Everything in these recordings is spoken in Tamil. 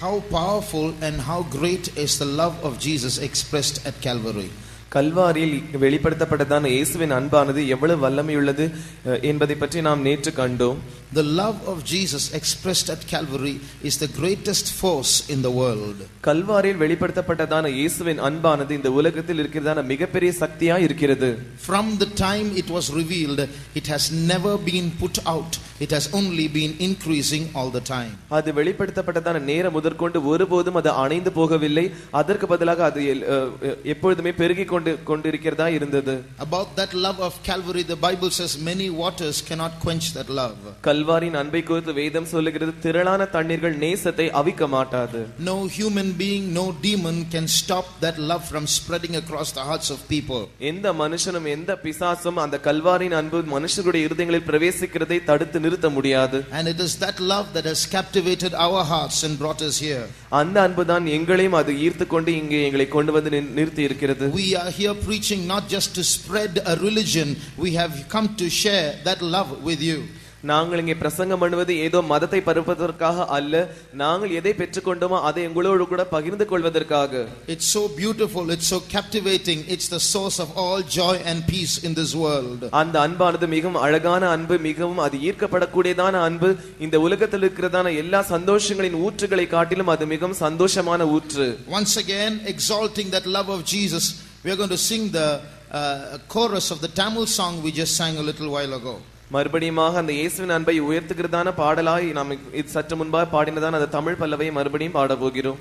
How powerful and how great is the love of Jesus expressed at Calvary. கல்வாரியில் வெளிப்படுத்தப்பட்டதான இயேசுவின் அன்பானது எவ்வளவு வல்லமையுள்ளது என்பதை பற்றி நாம் நேற்று கண்டோம். The love of Jesus expressed at Calvary is the greatest force in the world. கல்வாரியில் வெளிப்படுத்தப்பட்டதான இயேசுவின் அன்பானது இந்த உலகத்தில் இருக்கிறதான மிகப்பெரிய சக்தியா இருக்கிறது. From the time it was revealed, it has never been put out. It has only been increasing all the time. அது வெளிப்படுத்தப்பட்டதான நேரம் முதற்கொண்டு ஒருபோதும் அது அணைந்து போகவில்லை. அதற்கு பதிலாக அது எப்பொழுதுமே பெருகி கொண்டிருக்கிறதா இருந்தது. About that love of Calvary, the Bible says many waters cannot quench that love. கல்வாரின் அன்பை குறித்து வேதம் சொல்லுகிறது, திரளான தண்ணீர்கள் நேசத்தை அவிக்க மாட்டாது. No human being, no demon can stop that love from spreading across the hearts of people. எந்த மனுஷனும் எந்த பிசாசும் அந்த கல்வாரின் அன்பு மனுஷருடைய இருதயங்களில் பிரவேசிக்கிறதை தடுத்து நிறுத்த முடியாது. And it is that love that has captivated our hearts and brought us here. அந்த அன்புதான் எங்களையும் அது ஈர்த்து கொண்டு இங்கே எங்களை கொண்டு வந்து நிறுத்தி இருக்கிறது. We are here preaching not just to spread a religion, we have come to share that love with you. நாங்கள் இங்கே பிரசங்கம் பண்ணுவது ஏதோ மதத்தை பரப்புவதற்காக அல்ல, நாங்கள் எதை பெற்றுக்கொண்டோமோ அதை எங்களோடு கூட பகிர்ந்து கொள்வதற்காக. It's so beautiful, it's so captivating, it's the source of all joy and peace in this world. அந்த அன்பானது மிகவும் அழகான அன்பு, மிகவும் அது ஈர்க்கப்படக்கூடியதான அன்பு, இந்த உலகத்தில் இருக்கிறதான எல்லா சந்தோஷங்களின் ஊற்றுகளை காட்டிலும் அது மிகவும் சந்தோஷமான ஊற்று. Once again exalting that love of Jesus, we are going to sing the chorus of the Tamil song we just sang a little while ago. மறுபடியுமாக அந்த இயேசுவின் அன்பை உயர்த்துகிறதான பாடலாய் நாம் சற்று முன்பாக பாடினதான அந்த தமிழ் பல்லவை மறுபடியும் பாட போகிறோம்.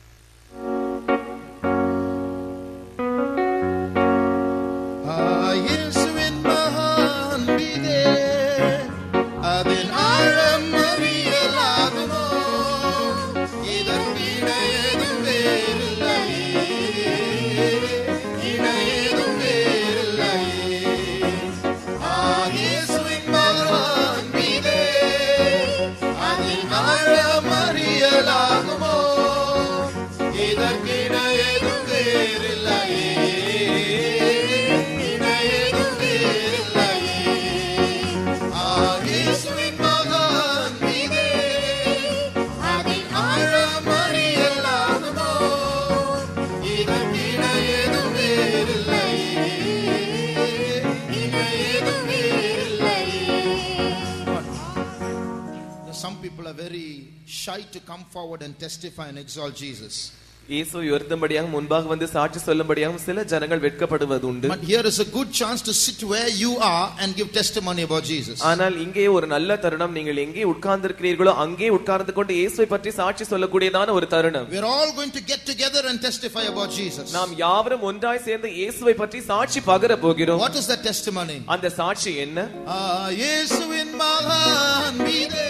Shy to come forward and testify and exalt Jesus. இயேசுவை உயர்த்தும்படியாக முன்பாக வந்து சாட்சி சொல்லும்படியாக சில ஜனங்கள் வெட்கப்படுவது உண்டு. But here is a good chance to sit where you are and give testimony about Jesus. ஆனால் இங்கே ஒரு நல்ல தருணம், நீங்கள் எங்கே உட்கார்ந்திருக்கிறீர்களோ அங்கே உட்கார்ந்து கொண்டு இயேசுவை பற்றி சாட்சி சொல்லக்கூடியதான ஒரு தருணம். We are all going to get together and testify about Jesus. நாம் யாவரும் ஒன்றாய் சேர்ந்து இயேசுவை பற்றி சாட்சி பகர போகிறோம். What is that testimony? அந்த சாட்சி என்ன? இயேசுவின் மகன் மீதே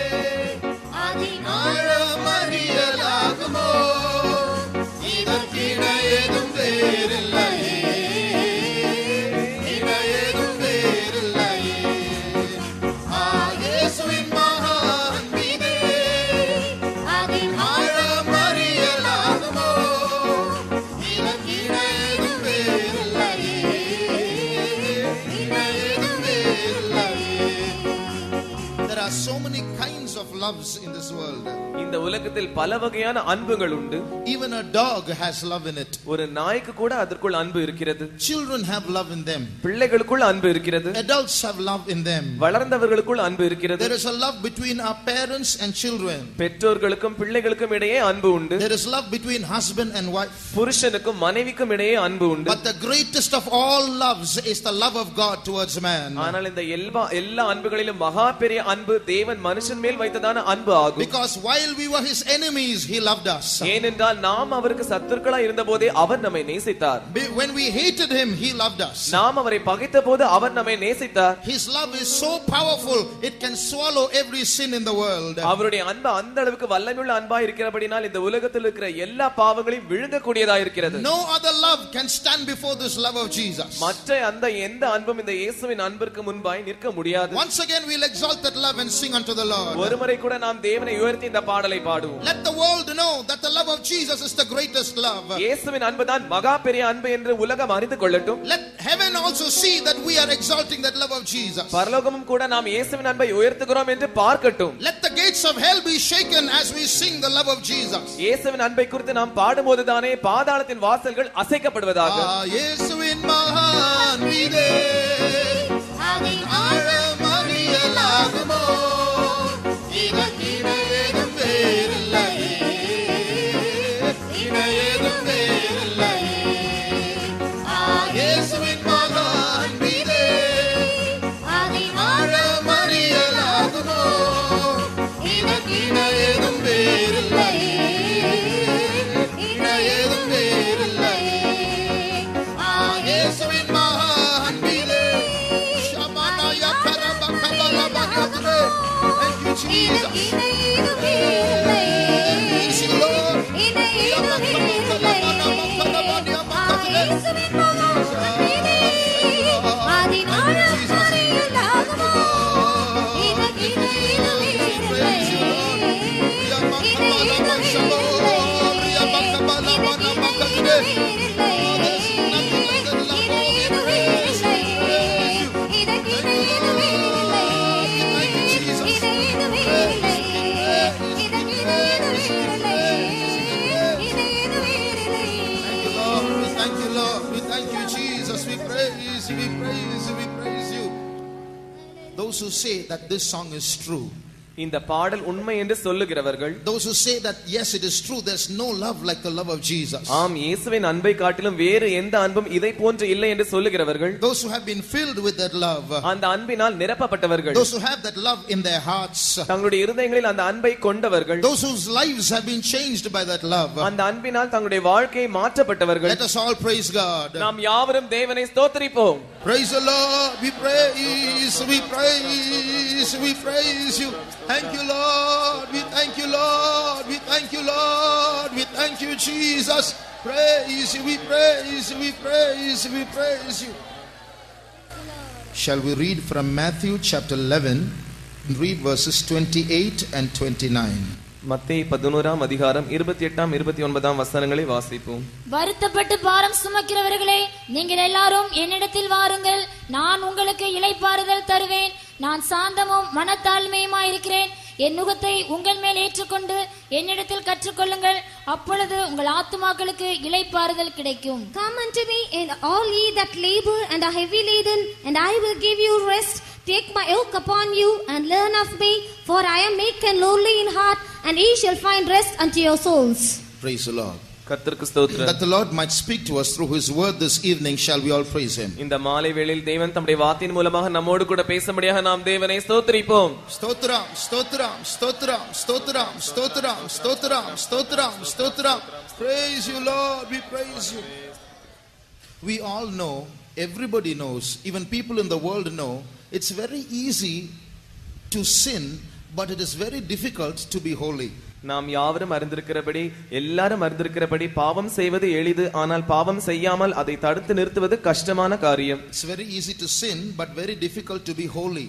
அதிகாரம் அறியலாகுமோ, இதற்கிட ஏதும் வேறில்லையே, இட ஏதும் வேறில்லையே. இயேசுவின் மகன் மீதே அதிகாரம் அறியலாகுமோ, இதற்கிட ஏதும் வேறில்லையே, இட ஏதும் வேறில்லையே. There are so many kinds of loves in this world. இந்த உலகத்தில் பல வகையான அன்புகள் உண்டு. Even a dog has love in it. ஒரு நாய்க்கு கூட அதற்குள் அன்பு இருக்கிறது. Children have love in them. பிள்ளைகளுக்குள் அன்பு இருக்கிறது. Adults have love in them. வளர்ந்தவர்களுக்குள் அன்பு இருக்கிறது. There is a love between our parents and children. பெற்றோர்களுக்கும் பிள்ளைகளுக்கும் இடையே அன்பு உண்டு. There is love between husband and wife. புருஷனுக்கும் மனைவிக்கும் இடையே அன்பு உண்டு. But the greatest of all loves is the love of God towards man. ஆனால் இந்த எல்லா அன்புகளிலும் மகா பெரிய அன்பு தேவன் மனுஷன் மேல் வைத்ததான அன்பு ஆகும். Because while we were his enemies, he loved us. ஏனென்றால் நாம் அவருக்கு சத்துருக்களாய் இருந்தபோதே அவர் நம்மை நேசித்தார். When we hated him, he loved us. நாம் அவரை பகைத்தபோது அவர் நம்மை நேசித்தார். His love is so powerful, it can swallow every sin in the world. அவருடைய அன்பு அந்த அளவுக்கு வல்லமையுள்ள அன்பாய் இருக்கிறபடியால் இந்த உலகத்தில் இருக்கிற எல்லா பாவங்களையும் விழுங்கக்கூடியதாக இருக்கிறது. No other love can stand before this love of Jesus. மற்ற அந்த எந்த அன்பும் இந்த இயேசுவின் அன்பிற்கு முன்பாய் நிற்க முடியாது. Once again we'll exalt that love and sing unto the Lord. ஒருமுறை கூட கூட நாம் தேவனை உயர்த்தி இந்த பாடலை பாடுவோம். Let the world know that the love of Jesus is the greatest love. இயேசுவின் அன்புதான் மகா பெரிய அன்பு என்று உலகம் அறிந்து கொள்ளட்டும். Let heaven also see that we are exalting that love of Jesus. பரலோகமும் கூட நாம் இயேசுவின் அன்பை உயர்த்துகிறோம் என்று பார்க்கட்டும். Let the gates of hell be shaken as we sing the love of Jesus. இயேசுவின் அன்பை குறித்து நாம் பாடும்போதுதானே பாதாளத்தின் வாசல்கள் அசைக்கப்படுவதாக. இயேசுவின் மகான் மீதே அதின் ஆழம் அறியலாகுமோ, இதற்கிணை ஏதும் வேறில்லையே, இணை ஏதும் வேறில்லையே. இயேசுவின் மகான் மீதே அதின் ஆழம் அறியலாகுமோ, இதற்கிணை ஏதும் வேறில்லையே, இணை ஏதும் வேறில்லையே. இயேசுவின் மகான் மீதே ஷமானாயா கரபகபலபகத்ரே. Thank you Jesus. இணை ஏதும் வேறில்லையே, இணை ஏதும் வேறில்லையே. இயேசுவின் மகான் மீதே அதின் ஆழம் அறியலாகுமோ, இதற்கிணை ஏதும் வேறில்லையே, இணை ஏதும் Those who say that this song is true, இந்த பாடல் உண்மை என்று சொல்லுகிறவர்கள், those who say that yes it is true, there's no love like the love of Jesus, ஆம் இயேசுவின் அன்பை காட்டிலும் வேறு எந்த அன்பும் இதை போன்று இல்லை என்று சொல்லுகிறவர்கள், those who have been filled with that love, அந்த அன்பினால் நிரப்பப்பட்டவர்கள், those who have that love in their hearts, தங்களுடைய இருதயங்களில் அந்த அன்பை கொண்டவர்கள், those whose lives have been changed by that love, அந்த அன்பினால் தங்களுடைய வாழ்க்கை மாற்றப்பட்டவர்கள். let us all praise God. நாம் யாவரும் தேவனை ஸ்தோத்திரிப்போம். Praise the Lord. We praise, we praise, we praise you. Thank you Lord, we thank you Lord, we thank you Lord, we thank you Jesus. Praise you, we praise you, we praise you, we praise you. Shall we read from Matthew chapter 11 and read verses 28 and 29. மத்தேயு 11ஆம் அதிகாரம் 28ஆம் 29ஆம் வசனங்களை வாசிப்போம். வருத்தப்பட்டு பாரம் சுமக்கிறவர்களே, நீங்கள் எல்லாரும் என்னிடத்தில் வாருங்கள், நான் உங்களுக்கு இளைப்பாறுதல் தருவேன். நான் சாந்தமும் மனத்தாழ்மையுமாயிருக்கிறேன். என் நுகத்தை உங்கள் மேல் ஏற்றுக்கொண்டு என்னிடத்தில் கற்றுக்கொள்ளுங்கள், அப்பொழுது உங்கள் ஆத்துமாக்களுக்கு இளைப்பாறுதல் கிடைக்கும். Come unto me, and all ye that labor and are heavy laden, and I will give you rest. Take my yoke upon you and learn of me, for I am meek and lowly in heart, and ye shall find rest unto your souls. Praise the Lord. கர்த்தருக்கு ஸ்தோத்திரம். That the Lord might speak to us through his word this evening, shall we all praise him. இந்த மாலை வேளையில் தேவன் தம்முடைய வார்த்தையின் மூலமாக நம்மோடு கூட பேசும்படியாக நாம் தேவனை ஸ்தோத்திரிப்போம். ஸ்தோத்திரம் ஸ்தோத்திரம் ஸ்தோத்திரம் ஸ்தோத்திரம் ஸ்தோத்திரம் ஸ்தோத்திரம் ஸ்தோத்திரம் ஸ்தோத்திரம். Praise you Lord, we praise you. We all know, everybody knows, even people in the world know, it's very easy to sin, but it is very difficult to be holy. நாம் யாவரும் அறிந்திருக்கிறபடி, எல்லாரும் அறிந்திருக்கிறபடி, பாவம் செய்வது எளிது, ஆனால் பாவம் செய்யாமல் அதை தடுத்து நிறுத்துவது கஷ்டமான காரியம். It's very easy to sin, but very difficult to be holy.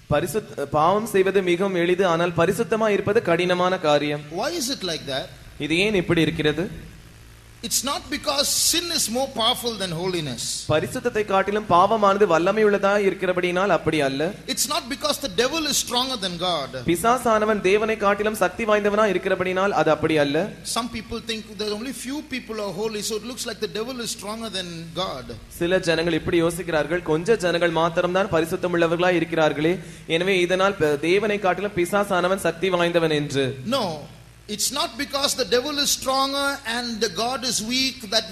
பாவம் செய்வது மிகவும் எளிது, ஆனால் பரிசுத்தமா இருப்பது கடினமான காரியம். Why is it like that? இது ஏன் இப்படி இருக்கிறது? It's not because sin is more powerful than holiness. பரிசுத்தத்தை காட்டிலும் பாவமானது வல்லமையுள்ளதா இருக்கிறபடினால் அப்படி அல்ல. It's not because the devil is stronger than God. பிசாசானவன் தேவனை காட்டிலும் சக்தி வாய்ந்தவனா இருக்கிறபடினால் அது அப்படி அல்ல. Some people think there are only few people are holy, so it looks like the devil is stronger than God. சில ஜனங்கள் இப்படி யோசிக்கிறார்கள், கொஞ்ச ஜனங்கள் மாத்திரம்தான் பரிசுத்தம் உள்ளவர்களா இருக்கிறார்களே, எனவே இதனால் தேவனை காட்டிலும் பிசாசானவன் சக்தி வாய்ந்தவன் என்று. No, it's not because the devil is stronger and God is weak that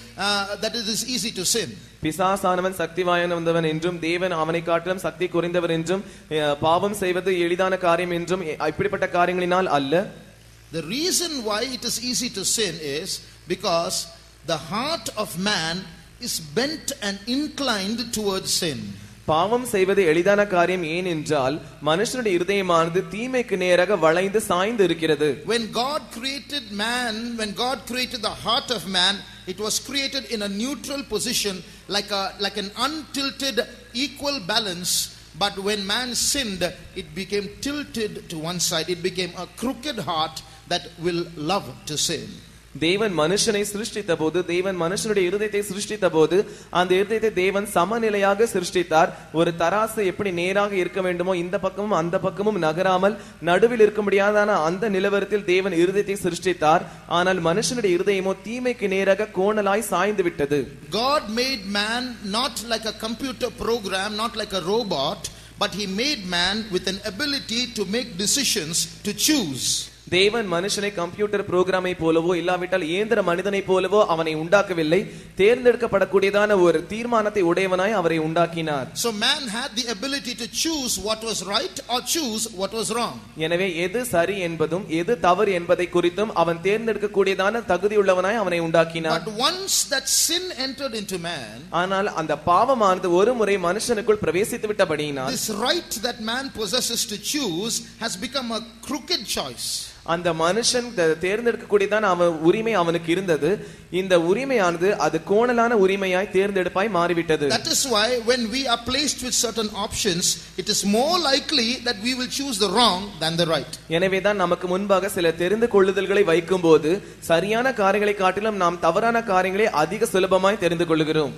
it is easy to sin. பிசாசானவன் சக்தி வாய்ந்தவன் என்றும் தேவன் அவனை காட்டிலும் சக்தி குறைந்தவர் என்றும் பாவம் செய்வது எளிதான காரியம் என்றும் இப்படிப்பட்ட காரியங்களினால் அல்ல. The reason why it is easy to sin is because the heart of man is bent and inclined towards sin. பாவம் செய்வது எளிதான காரியம் ஏன் என்றால் மனுஷனுடைய இருதயமானது தீமைக்கு நேராக வளைந்து சாய்ந்து இருக்கிறது. When God created man, when God created the heart of man, it was created in a neutral position, like an untilted equal balance But when man sinned, it became tilted to one side. It became a crooked heart that will love to sin. தேவன் மனுஷனை சிருஷ்டித்த போது, தேவன் மனுஷனுடைய இருதயத்தை சிருஷ்டித்த போது, அந்த இருதயத்தை தேவன் சமநிலையாக சிருஷ்டித்தார். ஒரு தராசு எப்படி நேராக இருக்க வேண்டுமோ இந்த பக்கமும் அந்த பக்கமும் நகராமல் நடுவில் இருக்க முடியாதான அந்த நிலவரத்தில் தேவன் இருதயத்தை சிருஷ்டித்தார். ஆனால் மனுஷனுடைய இருதயமோ தீமைக்கு நேராக கோணலாய் சாய்ந்து விட்டது. God made man not like a computer program, not like a robot, but he made man with an ability to make decisions, to choose. தேவன் மனுஷனை கம்ப்யூட்டர் புரோகிராமை போலவோ இல்லாவிட்டால் இயந்திர மனிதனை போலவோ அவனை உண்டாக்கவில்லை. தேர்ந்தெடுக்கப்படக்கூடியதான ஒரு தீர்மானத்தை உடையவனாய் அவரை உண்டாக்கினார். So man had the ability to choose what was right or choose what was wrong. எனவே எது சரி என்பதும் எது தவறு என்பதை குறித்தும் அவன் தேர்ந்தெடுக்கக்கூடியதான தகுதியுள்ளவனாய் அவனை உண்டாக்கினார். But once that sin entered into man, ஆனால் அந்த பாவமானது ஒரு முறை மனுஷனுக்குள் பிரவேசித்து விட்டபடியினால் this right that man possesses to choose has become a crooked choice. அந்த மனுஷன் தேர்ந்தெடுக்கக்கூடியதான அவன் உரிமை அவனுக்கு இருந்தது. இந்த உரிமையானது அது கோணலான உரிமையாய் தேர்ந்தெடுப்பாய் மாறிவிட்டது. That is why when we are placed with certain options, it is more likely that we will choose the wrong than the right. எனவேதான் நமக்கு முன்பாக சில தெரிந்து கொள்ளுதல்களை வைக்கும்போது சரியான காரியங்களை காட்டிலும் நாம் தவறான காரியங்களை அதிக சுலபமாய் தெரிந்து கொள்கிறோம்.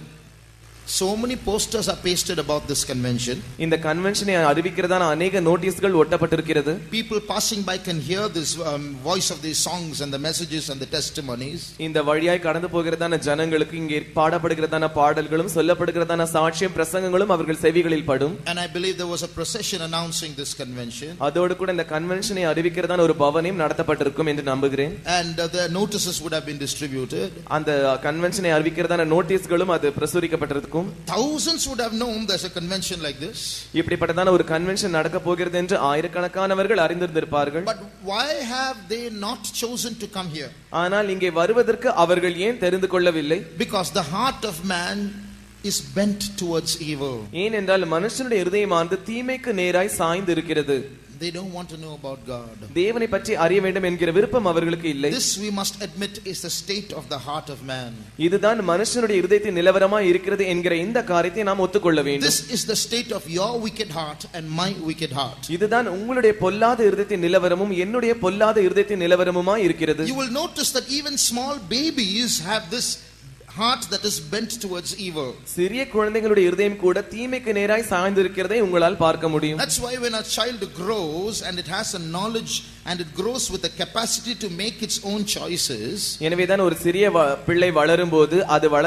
So many posters are pasted about this convention. இந்த கன்வென்ஷனை அறிவிக்கிறதான अनेक நோட்டீஸ்கள் ஒட்டப்பட்டிருக்கிறது. People passing by can hear this voice of these songs and the messages and the testimonies. இந்த வழியாய் கடந்து போகிறதான ஜனங்களுக்கு இங்கே பாடப்படுகிறதான பாடல்களும் சொல்லப்படுகிறதான சாட்சியம் பிரசங்கங்களும் அவர்கள் செவிகளில் படும். And I believe there was a procession announcing this convention. அதோடு கூட இந்த கன்வென்ஷனை அறிவிக்கிறதான ஒரு பவனியம் நடத்தப்பட்டிருக்கும் என்று நம்புகிறேன். And the notices would have been distributed. அந்த கன்வென்ஷனை அறிவிக்கிறதான நோட்டீஸ்களும் அது பிரசுரிக்கப்பட்டிருக்கும். Thousands would have known there's a convention like this. இப்படிப்பட்டதான ஒரு கன்வென்ஷன் நடக்க போகிறது என்று ஆயிரக்கணக்கானவர்கள் அறிந்திருப்பார்கள். But why have they not chosen to come here? ஆனால் இங்கே வருவதற்கு அவர்கள் ஏன் தெரிந்து கொள்ளவில்லை? Because the heart of man is bent towards evil. ஏனென்றால் மனுஷனுடைய இருதயமானது தீமைக்கு நேராய் சாய்ந்து இருக்கிறது. They don't want to know about God. தேவனை பற்றி அறிய வேண்டும் என்கிற விருப்பம் அவர்களுக்கு இல்லை. This we must admit is the state of the heart of man. இதுதான் மனுஷனுடைய இருதயத்தின் நிலவரமாய் இருக்கிறது என்கிற இந்த காரியத்தை நாம் ஒத்துக்கொள்ள வேண்டும். This is the state of your wicked heart and my wicked heart. இதுதான் உங்களுடைய பொல்லாத இருதயத்தின் நிலவரமும் என்னுடைய பொல்லாத இருதயத்தின் நிலவரமுமாய் இருக்கிறது. You will notice that even small babies have this heart that is bent towards evil. சிறிய குழந்தைகளுடைய இருதயம் கூட தீமைக்கு நேராய் சாய்ந்து இருக்கிறதை உங்களால் பார்க்க முடியும். That's why when a child grows and it has a knowledge and it grows with the capacity to make its own choices. எனவேதான் ஒரு சிறிய பிள்ளை வளரும்போது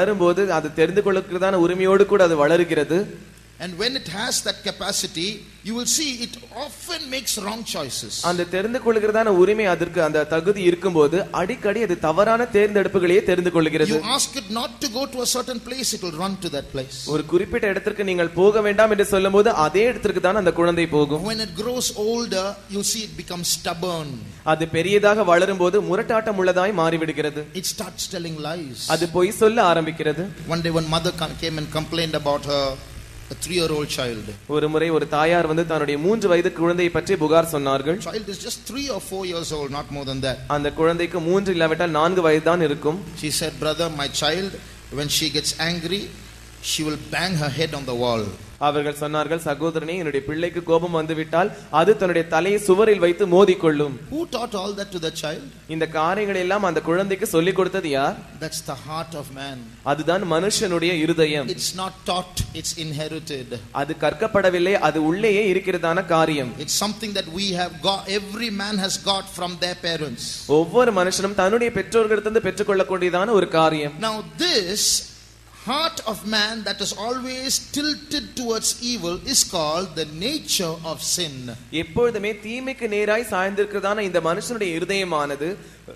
அது தெரிந்து கொள்ளுகிறதான உரிமையோடு கூட அது வளருகிறது. And when it has that capacity, you will see it often makes wrong choices. அந்த தெரிந்து கொள்ளுகிறதான உரிமை அதற்கு அந்த தகுதி இருக்கும்போது அடிக்கடி அது தவறான தேர்ந்தெடுப்புகளையே தெரிந்து கொள்கிறது. You ask it not to go to a certain place, it will run to that place. ஒரு குறிப்பிட்ட இடத்திற்கு நீங்கள் போக வேண்டாம் என்று சொல்லும்போது அதே இடத்திற்கு தான் அந்த குழந்தை போகும். When it grows older, you see it becomes stubborn. அது பெரியதாக வளரும்போது முரட்டாட்டம் உள்ளதாய் மாறிவிடுகிறது. It starts telling lies. அது பொய் சொல்ல ஆரம்பிக்கிறது. One day one mother came and complained about her a 3-year-old child. ஒரு முறை ஒரு தாயார் வந்து தன்னுடைய 3 வயது குழந்தையை பற்றி புகார் சொன்னார்கள். Child is just 3 or 4 years old, not more than that. அந்த குழந்தைக்கு 3 இல்லாவிட்டால் 4 வயது தான் இருக்கும். She said, brother, my child, when she gets angry, she will bang her head on the wall. அவர்கள் சொன்னார்கள், சகோதரனே, என்னுடைய பிள்ளைக்கு கோபம் வந்துவிட்டால் அது தன்னுடைய தலையை சுவரில் வைத்து மோதிக்கொள்ளும். Who taught all that to the child? இந்த காரியங்களை எல்லாம் அந்த குழந்தைக்கு சொல்லிக் கொடுத்தது யார்? That's the heart of man. அதுதான் மனுஷனுடைய இருதயம். It's not taught, it's inherited. அது கற்கப்படவில்லை, அது உள்ளேயே இருக்கிறதான காரியம். It's something that we have got, every man has got from their parents. ஒவ்வொரு மனுஷனும் தன்னுடைய பெற்றோர்களிடமிருந்து பெற்றுக்கொள்ளக்கூடியதான ஒரு காரியம். Now this heart of man that is always tilted towards evil is called the nature of sin. எப்பொழுதுமே தீமைக்கு நேராய் சாய்ந்திருக்கிறதான இந்த மனுஷனுடைய இருதயமானது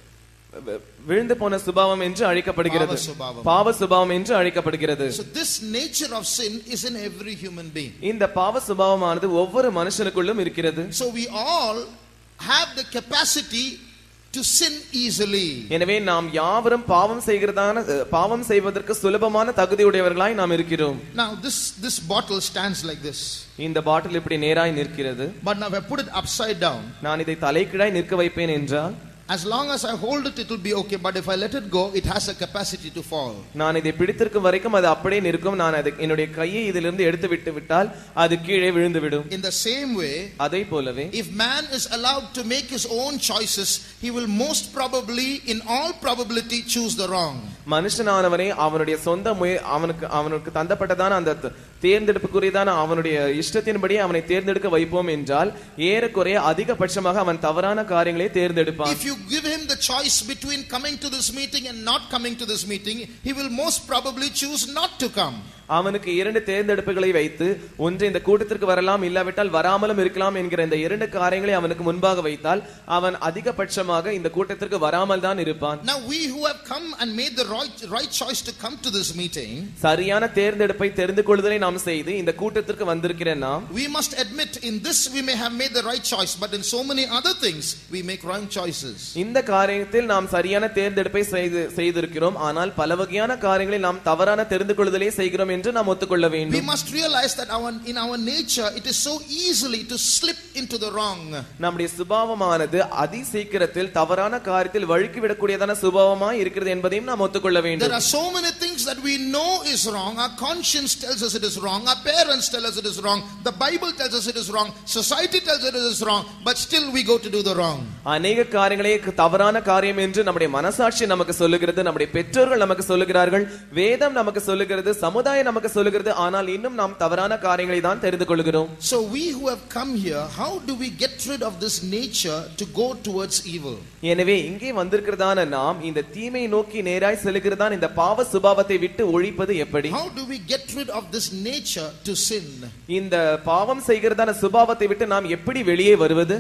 விழுந்து போன சுபாவம் என்று அழைக்கப்படுகிறது. பாவ சுபாவம் என்று அழைக்கப்படுகிறது. So this nature of sin is in every human being. இந்த பாவ சுபாவமானது ஒவ்வொரு மனுஷனுக்குள்ளும் இருக்கிறது. So we all have the capacity to sin easily. எனவே நாம் யாவரும் பாவம் செய்வதற்கு சுலபமான தகுதியுடையவர்களாய் நாம் இருக்கிறோம். Now this bottle stands like this. இந்த பாட்டில் இப்படி நேராய் நிற்கிறது. But now if I put it upside down, நான் இதை தலைகீழாய் நிற்க வைப்பேன் என்றால், As long as I hold it, it will be okay. But if I let it go, it has a capacity to fall. நான் இதை பிடித்திருக்கும் வரைக்கும் அது அப்படியே நிற்கும். நான் அது என்னுடைய கையை இதிலிருந்து எடுத்து விட்டால் அது கீழே விழுந்து விடும். In the same way, அதே போலவே, if man is allowed to make his own choices, he will most probably, in all probability, choose the wrong. மனுஷனானவனே அவனுடைய சொந்த அவனுக்கு தந்தப்பட்டதான அந்த தேர்ந்தெடுப்புக்குரியதான அவனுடைய இஷ்டத்தின்படி அவனை தேர்ந்தெடுக்க வைப்போம் என்றால் ஏறக்குறைய அதிகபட்சமாக அவன் தவறான காரியங்களை தேர்ந்தெடுப்பான். If you give him the choice between coming to this meeting and not coming to this meeting, he will most probably choose not to come. அவனுக்கு இரண்டு தேர்ந்தெடுப்புகளை வைத்து ஒன்று இந்த கூட்டத்திற்கு வரலாம், இல்லாவிட்டால் வராமலும் இருக்கலாம் என்கிற இந்த இரண்டு காரியங்களை அவனுக்கு முன்பாக வைத்தால் அவன் அதிகபட்சமாக இந்த கூட்டத்திற்கு வராமல் தான் இருப்பான். Now we who have come and made the right choice to come to this meeting, சரியான தேர்ந்தெடுப்பை தெரிந்து கொள்ளுதலை நாம் செய்து இந்த கூட்டத்திற்கு வந்திருக்கிற நாம், we must admit in this we may have made the right choice, but in so many other things we make wrong choices. இந்த காரியத்தில் நாம் சரியான தேர்ந்தெடுப்பை செய்திருக்கிறோம், ஆனால் பல வகையான காரியங்களில் நாம் தவறான தெரிந்து கொள்ளுதலை செய்கிறோம் என்று நாம் ஒத்துக்கொள்ள வேண்டும். We must realize that in our nature it is so easily to slip into the wrong. நம்முடைய சுபாவமானது அதி சீக்கிரத்தில் தவறான காரியத்தில் வழுக்கி விடக்கூடியதான சுபாவமாய் இருக்கிறது என்பதையும் நாம் ஒத்துக்கொள்ள வேண்டும். There are so many things that we know is wrong. Our conscience tells us it is wrong. Our parents tell us it is wrong. The Bible tells us it is wrong. Society tells us it is wrong. But still we go to do the wrong. அநேக காரியங்களே தவறான காரியம் என்று நம்முடைய மனசாட்சி நமக்கு சொல்லுகிறது, நம்முடைய பெற்றோர்கள் நமக்கு சொல்லுகிறார்கள், வேதம் நமக்கு சொல்லுகிறது, சமுதாயம் நமக்கு சொல்லுகிறது, ஆனால் இன்னும் நாம் தவறான காரியங்களை தான் தெரிந்து கொள்கிறோம். So we who have come here, how do we get rid of this nature to go towards evil? எனவே இங்கே வந்திருக்கிறதான நாம் இந்த தீமை நோக்கி நேராய் செல்கிறதான இந்த பாவ சுபாவத்தை விட்டு ஒழிப்பது எப்படி? How do we get rid of this nature to sin? இந்த பாவம் செய்கிறதான சுபாவத்தை விட்டு நாம் எப்படி வெளியே வருவது?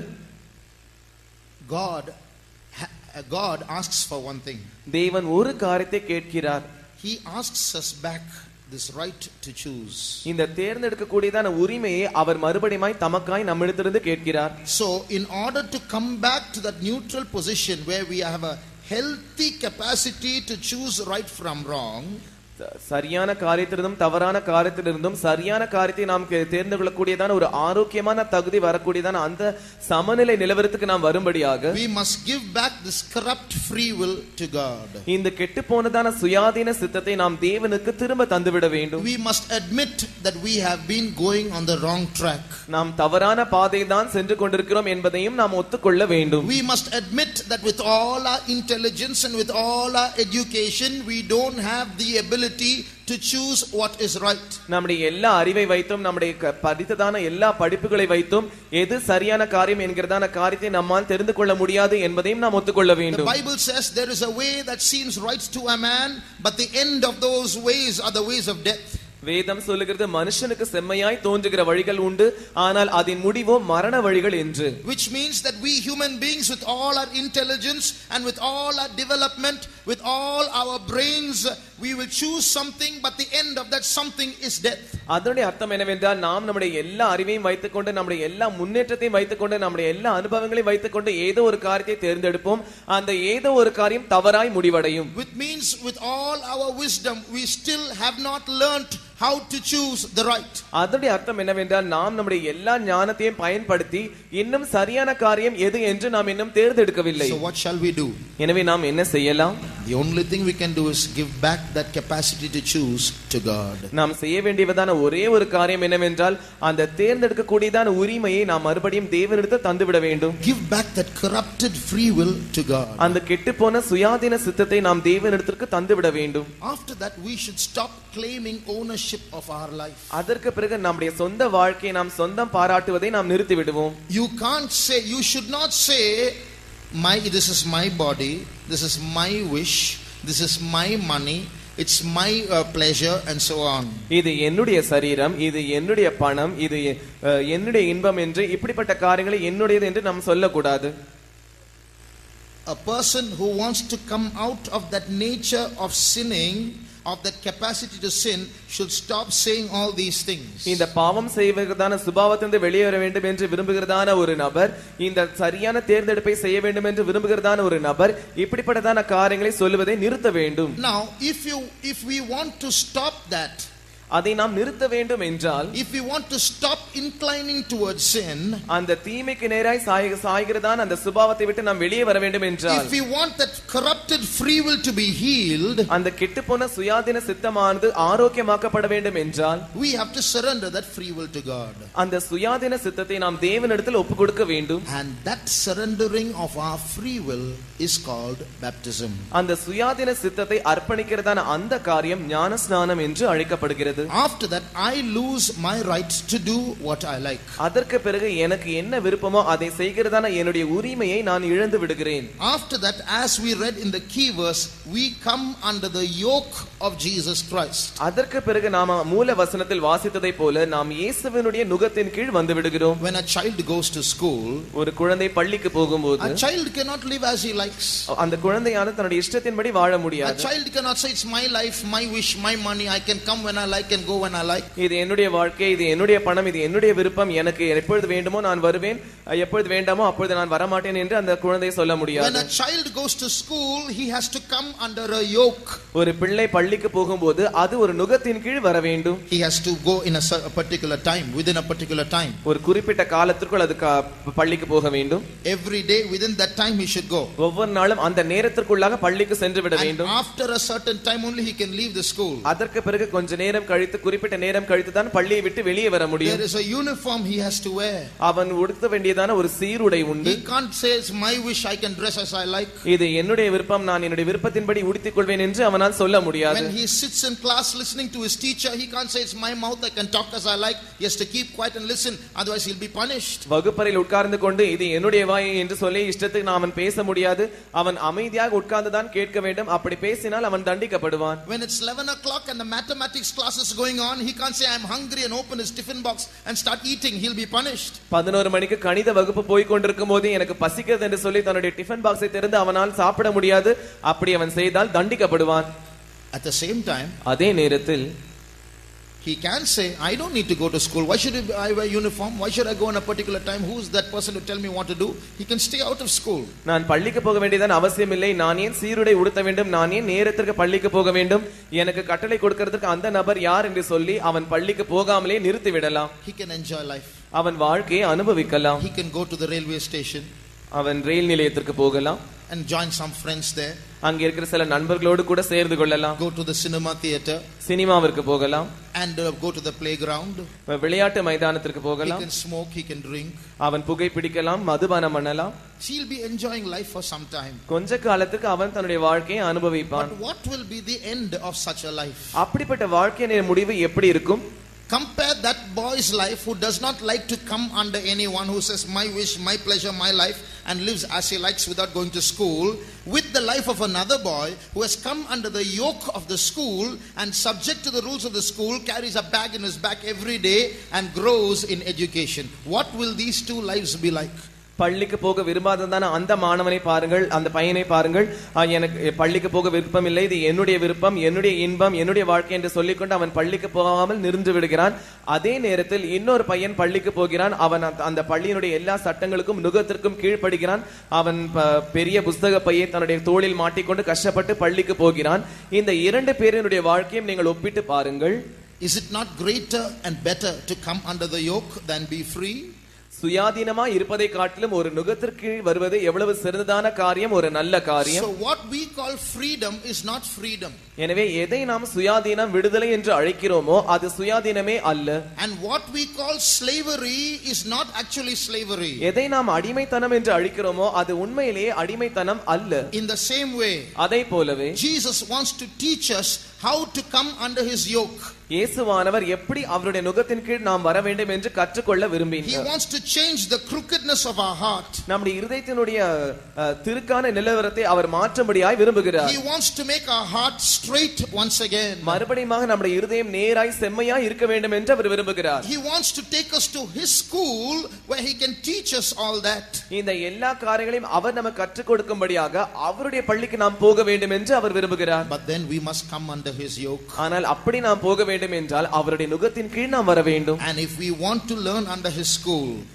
God asks for one thing. தேவன் ஒரு காரியத்தை கேட்கிறார். He asks us back this right to choose. இந்த தேர்ந்தெடுக்க கூடியதான உரிமையை அவர் மறுபடியும் தமக்காய் நம்மிடத்திலிருந்து கேட்கிறார். So in order to come back to that neutral position where we have a healthy capacity to choose right from wrong, சரியான காரியத்திலிருந்தும் தவறான காரியத்திலிருந்தும் சரியான காரியத்தை நாம் தேர்ந்து கொள்ளக்கூடியதான ஒரு ஆரோக்கியமான தகுதி வரக்கூடியதான அந்த சமநிலை நிலவரத்துக்கு நாம் வரும்படியாக we must give back this corrupt free will to God. இந்த கெட்டுப்போனதான சுயாதீன சித்தத்தை நாம் தேவனுக்கு திரும்ப தந்துவிட வேண்டும். We must admit that we have been going on the wrong track. நாம் தவறான பாதையில் தான் சென்று கொண்டிருக்கிறோம் என்பதையும் நாம் ஒத்துக்கொள்ள வேண்டும். We must admit that with all our intelligence and with all our education we don't have the ability to choose what is right. நம்முடைய எல்லா அறிவை வைத்தும் நம்முடைய படித்ததான எல்லா படிப்புகளை வைத்தும் எது சரியான காரியம் என்கிறதான காரியத்தை நம்மால் தெரிந்து கொள்ள முடியாது என்பதையும் நாம் ஒத்துக்கொள்ள வேண்டும். The Bible says there is a way that seems right to a man, but the end of those ways are the ways of death. வேதம் சொல்லுகிறது மனுஷனுக்கு செம்மையாய் தோன்றுகிற வழிகள் உண்டு, ஆனால் அதன் முடிவோ மரண வழிகள் என்று. Which means that we human beings with all our intelligence and with all our development, with all our brains, we will choose something, but the end of that something is death. அதனுடைய அர்த்தம் என்னவென்றால் நாம் நம்முடைய எல்லா அறிவையும் வைத்துக்கொண்டு நம்முடைய எல்லா முன்னேற்றத்தையும் வைத்துக்கொண்டு நம்முடைய எல்லா அனுபவங்களையும் வைத்துக்கொண்டு ஏதோ ஒரு காரியத்தை தேர்ந்தெடுப்போம், அந்த ஏதோ ஒரு காரியம் தவறாய் முடிவடையும். Which means with all our wisdom we still have not learned how to choose the right. அதனுடைய அர்த்தம் என்னவென்றால் நாம் நம்முடைய எல்லா ஞானத்தையும் பயன்படுத்தி இன்னும் சரியான காரியம் எது என்று நாம் இன்னும் தேர்ந்தெடுக்கவில்லை. So what shall we do? எனவே நாம் என்ன செய்யலாம்? The only thing we can do is give back that capacity to choose to God. நாம் செய்ய வேண்டியதான ஒரே ஒரு காரியம் என்னவென்றால் அந்த தேர்ந்தெடுக்க கூடியதான உரிமையை நாம் மறுபடியும் தேவனிடத்தில் தந்துவிட வேண்டும். Give back that corrupted free will to God. அந்த கெட்டுப்போன சுயாதீன சித்தத்தை நாம் தேவனிடத்திற்கு தந்துவிட வேண்டும். After that we should stop claiming ownership of our life. அதற்கு பிறகு நம்முடைய சொந்த வாழ்க்கையை நாம் சொந்தம் பாராட்டுவதை நாம் நிறுத்தி விடுவோம். You can't say, you should not say this is my body, this is my wish, this is my money, it's my pleasure and so on. இது என்னுடைய சரீரம், இது என்னுடைய பணம், இது என்னுடைய இன்பம் என்று இப்படிப்பட்ட காரியங்களை என்னுடையது என்று நாம் சொல்லக்கூடாது. A person who wants to come out of that nature of sinning, of that capacity to sin, should stop saying all these things. இந்த பாவம் செய்வதான சுபாவத்திலிருந்து வெளியே வர வேண்டும் என்று விரும்புகிறதான ஒரு நபர், இந்த சரியான தேர்ந்தெடுப்பை செய்ய வேண்டும் என்று விரும்புகிறதான ஒரு நபர் இப்படிப்பட்டதான காரியங்களை சொல்லுவதை நிறுத்த வேண்டும். Now if we want to stop that, அதை நாம் நிறுத்த வேண்டும் என்றால், if we want to stop inclining towards sin, அந்த தீமைக்கு நேராய் சாய்கிறதான அந்த சுபாவத்தை விட்டு நாம் வெளியே வர வேண்டும் என்றால், if we want that corrupted free will to be healed, அந்த கெட்டுப்போன சுயாதீன சித்தமானது ஆரோக்கியமாக்கப்பட வேண்டும் என்றால், we have to surrender that free will to God. அந்த சுயாதீன சித்தத்தை நாம் தேவனிடத்தில் ஒப்பு கொடுக்க வேண்டும். And that surrendering of our free will is called baptism. அந்த சுயாதீன சித்தத்தை அர்ப்பணிக்கிறதான அந்த காரியம் ஞானஸ்நானம் என்று அழைக்கப்படுகிறது. After that I lose my right to do what I like. அதற்கு பிறகு எனக்கு என்ன விருப்பமோ அதை செய்கிறதான என்னுடைய உரிமையை நான் இழந்து விடுகிறேன். After that, as we read in the key verse, we come under the yoke of Jesus Christ. அதற்கு பிறகு நாம மூல வசனத்தில் வாசித்ததை போல நாம் இயேசுவினுடைய நுகத்தின் கீழ் வந்து விடுகிறோம். When a child goes to school, ஒரு குழந்தை பள்ளிக்கு போகும்போது, a child cannot live as he likes. அந்த குழந்தையானது தன்னுடைய இஷ்டத்தின்படி வாழ முடியாது. A child cannot say it's my life, my wish, my money, I can come when I like and go when I like. இது என்னுடைய வாழ்க்கை, இது என்னுடைய பணம், இது என்னுடைய விருப்பம், எனக்கு எப்பொழுது வேண்டுமோ நான் வருவேன், எப்பொழுது வேண்டாமோ அப்பொழுது நான் வர மாட்டேன் என்று அந்த குழந்தை சொல்ல முடியாது. When a child goes to school, he has to come under a yoke. ஒரு பிள்ளை பள்ளிக்கு போகும்போது அது ஒரு நுகத்தின் கீழ் வர வேண்டும். He has to go in a particular time, within a particular time. ஒரு குறிப்பிட்ட காலத்திற்குள் அது பள்ளிக்கு போக வேண்டும். Every day within that time he should go. ஒவ்வொரு நாளும் அந்த நேரத்திற்குள்ளாக பள்ளிக்கு சென்று விட வேண்டும். And after a certain time only he can leave the school. அதற்கு பிறகு கொஞ்ச நேரம் கழித்து, குறிப்பிட்ட நேரம் கழித்து தான் பள்ளியை விட்டு வெளியே வர முடியும். There is a uniform he has to wear. அவன் உடுத்த வேண்டியதான ஒரு சீருடை உண்டு. He can't say it's my wish, I can dress as I like. இது என்னுடைய விருப்பம், நான் என்னுடைய விருப்பத்தின்படி உடுத்திக் கொள்வேன் என்று அவனால் சொல்ல முடியாது. When he sits in class listening to his teacher, he can't say it's my mouth, I can talk as I like. He has to keep quiet and listen, otherwise he'll be punished. வகுப்பறையில் உட்கார்ந்து கொண்டு இது என்னுடைய வாய் என்று சொல்லி இஷ்டத்துக்கு அவன் பேச முடியாது. அவன் அமைதியாக உட்கார்ந்து தான் கேட்க வேண்டும். அப்படி பேசினால் அவன் தண்டிக்கப்படுவான். When it's 11 o'clock and the mathematics class is going on, he can't say I'm hungry and open his tiffin box and start eating. He'll be punished. 11 மணிக்கு கணித வகுப்பு போய் கொண்டிருக்கும் போது எனக்கு பசிக்கிறது என்று சொல்லி தன்னுடைய டிஃபன் பாக்ஸை திறந்து அவனால் சாப்பிட முடியாது. அப்படி அவன் செய்தால் தண்டிக்கப்படுவான். At the same time, அதே நேரத்தில் he can say I don't need to go to school, why should I wear uniform, why should I go on a particular time, who is that person to tell me what to do? He can stay out of school. நான் பள்ளிக்கு போக வேண்டியதான் அவசியம் இல்லை, நான் ஏன் சீருடை உடுத்த வேண்டும், நான் ஏன் நேரத்திற்கு பள்ளிக்கு போக வேண்டும், எனக்கு கட்டளை கொடுக்கிறதுக்கு அந்த நபர் யார் என்று சொல்லி அவன் பள்ளிக்கு போகாமலே நிறுத்தி விடலாம். He can enjoy life. அவன் வாழ்க்கையை அனுபவிக்கலாம். He can go to the railway station, அவன் ரயில் நிலையத்திற்கு போகலாம், and join some friends there. அங்க இருக்கிற சில நண்பர்களோடு கூட சேர்ந்து கொள்ளலாம். Go to the cinema theater, சினிமாவிற்கு போகலாம், and go to the playground. விளையாட்டு மைதானத்திற்கு போகலாம். He can smoke, he can drink. அவன் புகை பிடிக்கலாம், மதுபானம் பண்ணலாம். He'll be enjoying life for some time. கொஞ்ச காலத்துக்கு அவன் தன்னுடைய வாழ்க்கையை அனுபவிப்பான். But what will be the end of such a life? அப்படிப்பட்ட வாழ்க்கையின் முடிவு எப்படி இருக்கும்? Compare that boy's life who does not like to come under anyone, who says my wish, my pleasure, my life, and lives as he likes without going to school, with the life of another boy who has come under the yoke of the school and subject to the rules of the school, carries a bag in his back every day and grows in education. What will these two lives be like? பள்ளிக்கு போக விரும்பாததான அந்த மாணவனை பாருங்கள், அந்த பையனை பாருங்கள். எனக்கு பள்ளிக்கு போக விருப்பம் இல்லை, இது என்னுடைய விருப்பம், என்னுடைய இன்பம், என்னுடைய வாழ்க்கை என்று சொல்லிக்கொண்டு அவன் பள்ளிக்கு போகாமல் நின்று விடுகிறான். அதே நேரத்தில் இன்னொரு பையன் பள்ளிக்கு போகிறான். அவன் அந்த பள்ளியினுடைய எல்லா சட்டங்களுக்கும் நுகத்திற்கும் கீழ்ப்படுகிறான். அவன் பெரிய புஸ்தக பையை தன்னுடைய தோளில் மாட்டிக்கொண்டு கஷ்டப்பட்டு பள்ளிக்கு போகிறான். இந்த இரண்டு பேரினுடைய வாழ்க்கையும் நீங்கள் ஒப்பிட்டு பாருங்கள். Is it not greater and better to come under the yoke than be free? சுயாதீனமா இருப்பதை காட்டிலும் ஒரு நுகத்திற்கு வருவது எவ்வளவு சிறந்ததான காரியம், ஒரு நல்ல காரியம். So what we call freedom is not freedom. எனவே எதை நாம் சுயாதீனம், விடுதலை என்று அழைக்கிறோமோ அது சுயாதீனமே அல்ல. And what we call slavery is not actually slavery. எதை நாம் அடிமைத்தனம் என்று அழைக்கிறோமோ அது உண்மையிலேயே அடிமைத்தனம் அல்ல. In the same way, அதை போலவே Jesus wants to teach us how to come under his yoke. இயேசுவானவர் எப்படி அவருடைய நுகத்தின் கீழ் நாம் வர வேண்டும் என்று கற்றுக்கொள்ள விரும்பினார். He wants to change the crookedness of our heart. நம்முடைய இருதயத்தினுடைய திருக்கான நிலவரத்தை அவர் மாற்றும்படியாய் விரும்புகிறார். He wants to make our heart straight once again. மறுபடியும் நம்முடைய இருதயம் நேராய் செம்மையாய் இருக்க வேண்டும் என்று அவர் விரும்புகிறார். He wants to take us to his school where he can teach us all that. இந்த எல்லா காரியங்களையும் அவர் நமக்கு கற்றுக் கொடுக்கும்படியாக அவருடைய பள்ளிக்கு நாம் போக வேண்டும் என்று அவர் விரும்புகிறார். But then we must come under his yoke. ஆனால் அப்படி நாம் போக வேண்டும் என்றால் அவருடைய நுகத்தின் கீழ் நாம் வர வேண்டும். And if we want to learn under his school,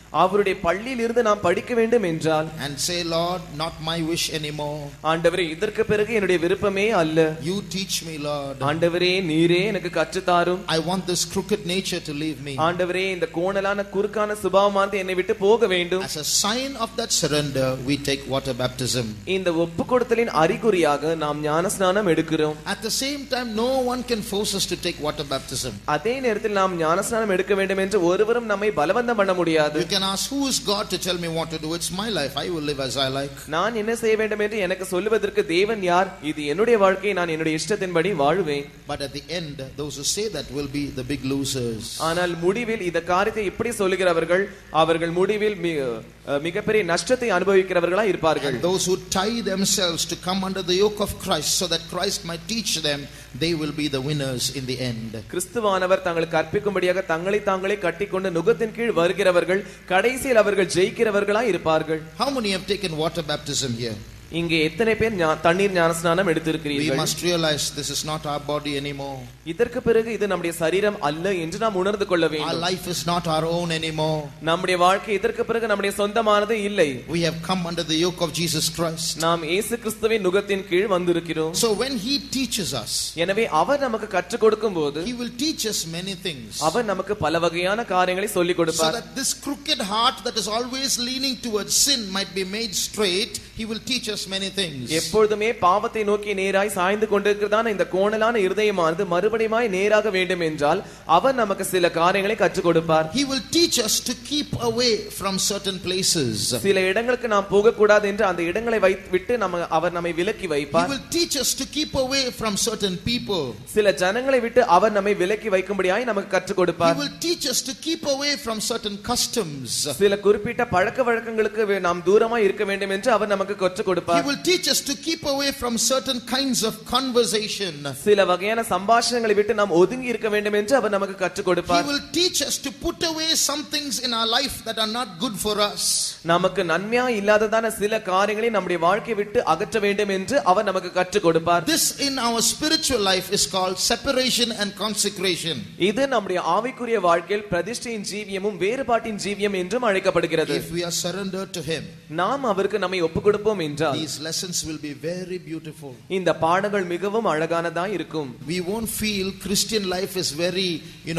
அவருடைய பள்ளியில் இருந்து நாம் படிக்க வேண்டும் என்றால் and say, Lord, not my wish anymore, ஆண்டவரே இதற்கு பிறகு என்னுடைய விருப்பமே அல்ல, you teach me, Lord, ஆண்டவரே நீரே எனக்கு கற்றுத் தாரும், I want this crooked nature to leave me. ஆண்டவரே இந்த கோணலான குறுக்கான சுபாவமானது என்னை விட்டு போக வேண்டும். As a sign of that surrender, we take water baptism. இந்த ஒப்புக்கொடுத்தலின் அறிகுறியாக நாம் ஞானஸ்நானம் எடுக்கிறோம். At the same time, no one can force us to take water baptism. அதே நேரத்தில் நாம் ஞானஸ்நானம் எடுக்க வேண்டும் என்று ஒருவரும் நம்மை பலவந்தம் பண்ண முடியாது. You can ask, who is God to tell me what to do? It's my life, I will live as I like. நான் என்ன செய்ய வேண்டும் என்று எனக்கு சொல்லுவதற்கு தேவன் யார்? இது என்னுடைய வாழ்க்கை, நான் என்னுடைய இஷ்டத்தின்படி வாழுவேன். But at the end, those who say that will be the big losers. ஆனால் முடிவில் இந்த காரியத்தை இப்படி சொல்லுகிறவர்கள் அவர்கள் முடிவில் மிகப்பெரிய நஷ்டத்தை அனுபவிக்கிறவர்களா இருப்பார்கள். And those who tie themselves to come under the yoke of Christ so that Christ might teach them, they will be the winners in the end. கிறிஸ்துவானவர் தங்களுக்கு கற்பிக்கும்படியாக தங்களை தாங்களே கட்டிக்கொண்டு நுகத்தின் கீழ் வருகிறவர்கள் கடைசியில் அவர்கள் ஜெயிக்கிறவர்களா இருப்பார்கள். How many have taken water baptism here? இங்கே எத்தனை பேர் தண்ணீர் ஞானஸ்நானம் எடுத்திருக்கிறீர்கள்? We must realize this is not our body anymore. இதற்கு பிறகு இது நம்முடைய சரீரம் அல்ல என்று நாம் உணர்ந்து கொள்ள வேண்டும். Our life is not our own anymore. நம்முடைய வாழ்க்கை இதற்கு பிறகு நம்முடைய சொந்தமானது இல்லை. We have come under the yoke of Jesus Christ. நாம் இயேசு கிறிஸ்துவின் நுகத்தின் கீழ் வந்திருக்கிறோம். So when he teaches us, எனவே அவர் நமக்கு கற்றுக் கொடுக்கும்போது he will teach us many things. அவர் நமக்கு பல வகையான காரியங்களை சொல்லிக் கொடுப்பார். So that this crooked heart that is always leaning towards sin might be made straight. He will teach us many things. எப்பொழுதுமே பாவத்தை நோக்கி நேராய் சாய்ந்து கொண்டிருக்கிறதான இந்த கோணலான இருதயமானது மறுபடியும் நேராக வேண்டும் என்றால் அவர் நமக்கு சில காரியங்களை கற்றுக் கொடுப்பார். He will teach us to keep away from certain places. சில இடங்களுக்கு நாம் போக கூடாது என்று அந்த இடங்களை விட்டு அவர் நம்மை விலக்கி வைப்பார். He will teach us to keep away from certain people. சில ஜனங்களை விட்டு அவர் நம்மை விலக்கி வைக்கும்படியாய் நமக்கு கற்றுக் கொடுப்பார். He will teach us to keep away from certain customs. சில குறிப்பிட்ட பழக்கவழக்கங்களுக்கு நாம் தூரமாய் இருக்க வேண்டும் என்று அவர் நமக்கு கற்றுக் கொடுப்பார். He will teach us to keep away from certain kinds of conversation. சில வகையான சம்பாஷணங்களை விட்டு நாம் ஒதுங்கி இருக்க வேண்டும் என்று அவர் நமக்கு கற்றுக் கொடுப்பார். He will teach us to put away some things in our life that are not good for us. நமக்கு நன்மையா இல்லாததான சில காரியங்களை நம்முடைய வாழ்க்கையை விட்டு அகற்ற வேண்டும் என்று அவர் நமக்கு கற்றுக் கொடுப்பார். This in our spiritual life is called separation and consecration. இது நம்முடைய ஆவிக்குரிய வாழ்க்கையில் பிரதிஷ்டையின் ஜீவியமும் வேறுபாட்டின் ஜீவியம் என்றும் அழைக்கப்படுகிறது. If we are surrendered to him, நாம் அவருக்கு நம்மை ஒப்புக்கொடுப்போம் என்றால் these lessons will be very beautiful. இந்த பாடங்கள் மிகவும் அழகானதா இருக்கும். We won't feel Christian life is very,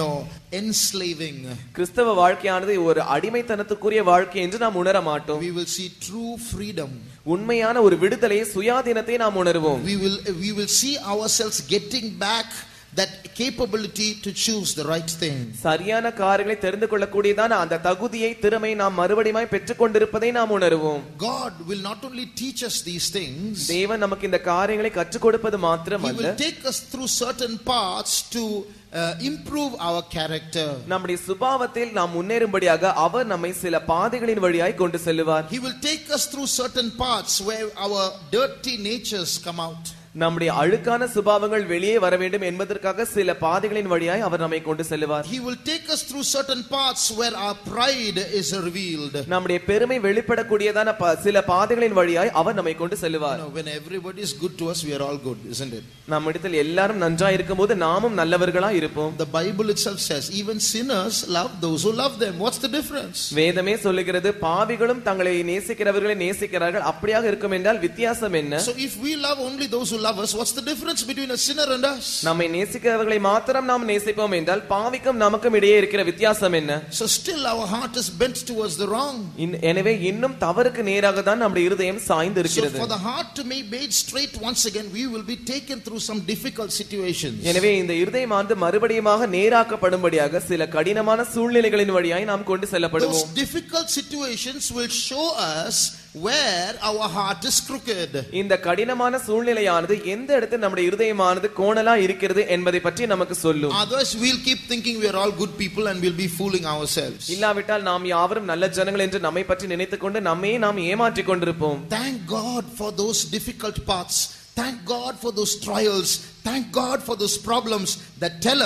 enslaving. கிறிஸ்தவ வாழ்க்கையானது ஒரு அடிமைத்தனத்துக்குரிய வாழ்க்கை என்று நாம் உணர மாட்டோம். We will see true freedom. உண்மையான ஒரு விடுதலை, சுயாதீனத்தை நாம் உணர்வோம். We will see ourselves getting back that capability to choose the right thing. சரியான காரியங்களை தெரிந்து கொள்ளக்கூடியதான அந்த தகுதியை, திறமை நாம் மறுபடியும் பெற்றுக் கொண்டிருப்பதை நாம் உணர்வோம். God will not only teach us these things, தேவன் நமக்கு இந்த காரியங்களை கற்றுக் கொடுப்பது மாத்திரமல்ல, He will take us through certain paths to improve our character. நம்முடைய சுபாவத்தில் நாம் முன்னேறும்படியாக அவர் நம்மை சில பாதைகளின் வழியாய் கொண்டு செல்வார். He will take us through certain paths where our dirty natures come out. நம்முடைய அழுக்கான சுபாவங்கள் வெளியே வர வேண்டும் என்பதற்காக சில பாதைகளின் வழியாய் அவர் நம்மை கொண்டு செல்வார். He will take us through certain paths where our pride is revealed. நம்முடைய பெருமை வெளிப்படக்கூடியதான சில பாதைகளின் வழியாய் அவர் நம்மை கொண்டு செல்வார். When everybody is good to us, we are all good, isn't it? நம்மிடத்தில் எல்லாரும் நன்றாய் இருக்கும்போது நாமும் நல்லவர்களாய் இருப்போம். The Bible itself says even sinners love those who love them. What's the difference? வேதமே சொல்லுகிறது பாவிகளும் தங்களை நேசிக்கிறவர்களை நேசிக்கிறார்கள். அப்படியாக இருக்கும் என்றால் வித்தியாசம் என்ன? So if we love only those who love us, what's the difference between a sinner and us? நம்மை நேசிக்கிறவர்களை மாத்திரம் நாம் நேசிப்போம் என்றால் பாவிக்கும் நமக்கும் இடையே இருக்கிற வித்தியாசம் என்ன? So still our heart is bent towards the wrong. எனவே இன்னும் தவறுக்கு நேராக தான் நம்முடைய இருதயம் சாய்ந்து இருக்கிறது. So for the heart to be made straight once again, we will be taken through some difficult situations. எனவே இந்த இருதயமானது மறுபடியுமாக நேராக்கப்படும்படியாக சில கடினமான சூழ்நிலைகளின் வழியாய் நாம் கொண்டு செல்லப்படுவோம். Those difficult situations will show us where our heart is crooked. இந்த கடினமான சூழ்நிலையானது எந்த இடத்தில் நம்முடைய இருதயமானது கோணலா இருக்கிறது என்பதை பற்றி நமக்கு சொல்லும். Otherwise we'll keep thinking we are all good people and we'll be fooling ourselves. இல்லாவிட்டால் நாம் யாவரும் நல்ல ஜனங்கள் என்று நம்மை பற்றி நினைத்துக்கொண்டு நம்மை நாம் ஏமாற்றிக் கொண்டிருப்போம். Thank God for those difficult paths. Thank God for those trials. Thank God for those problems that tell us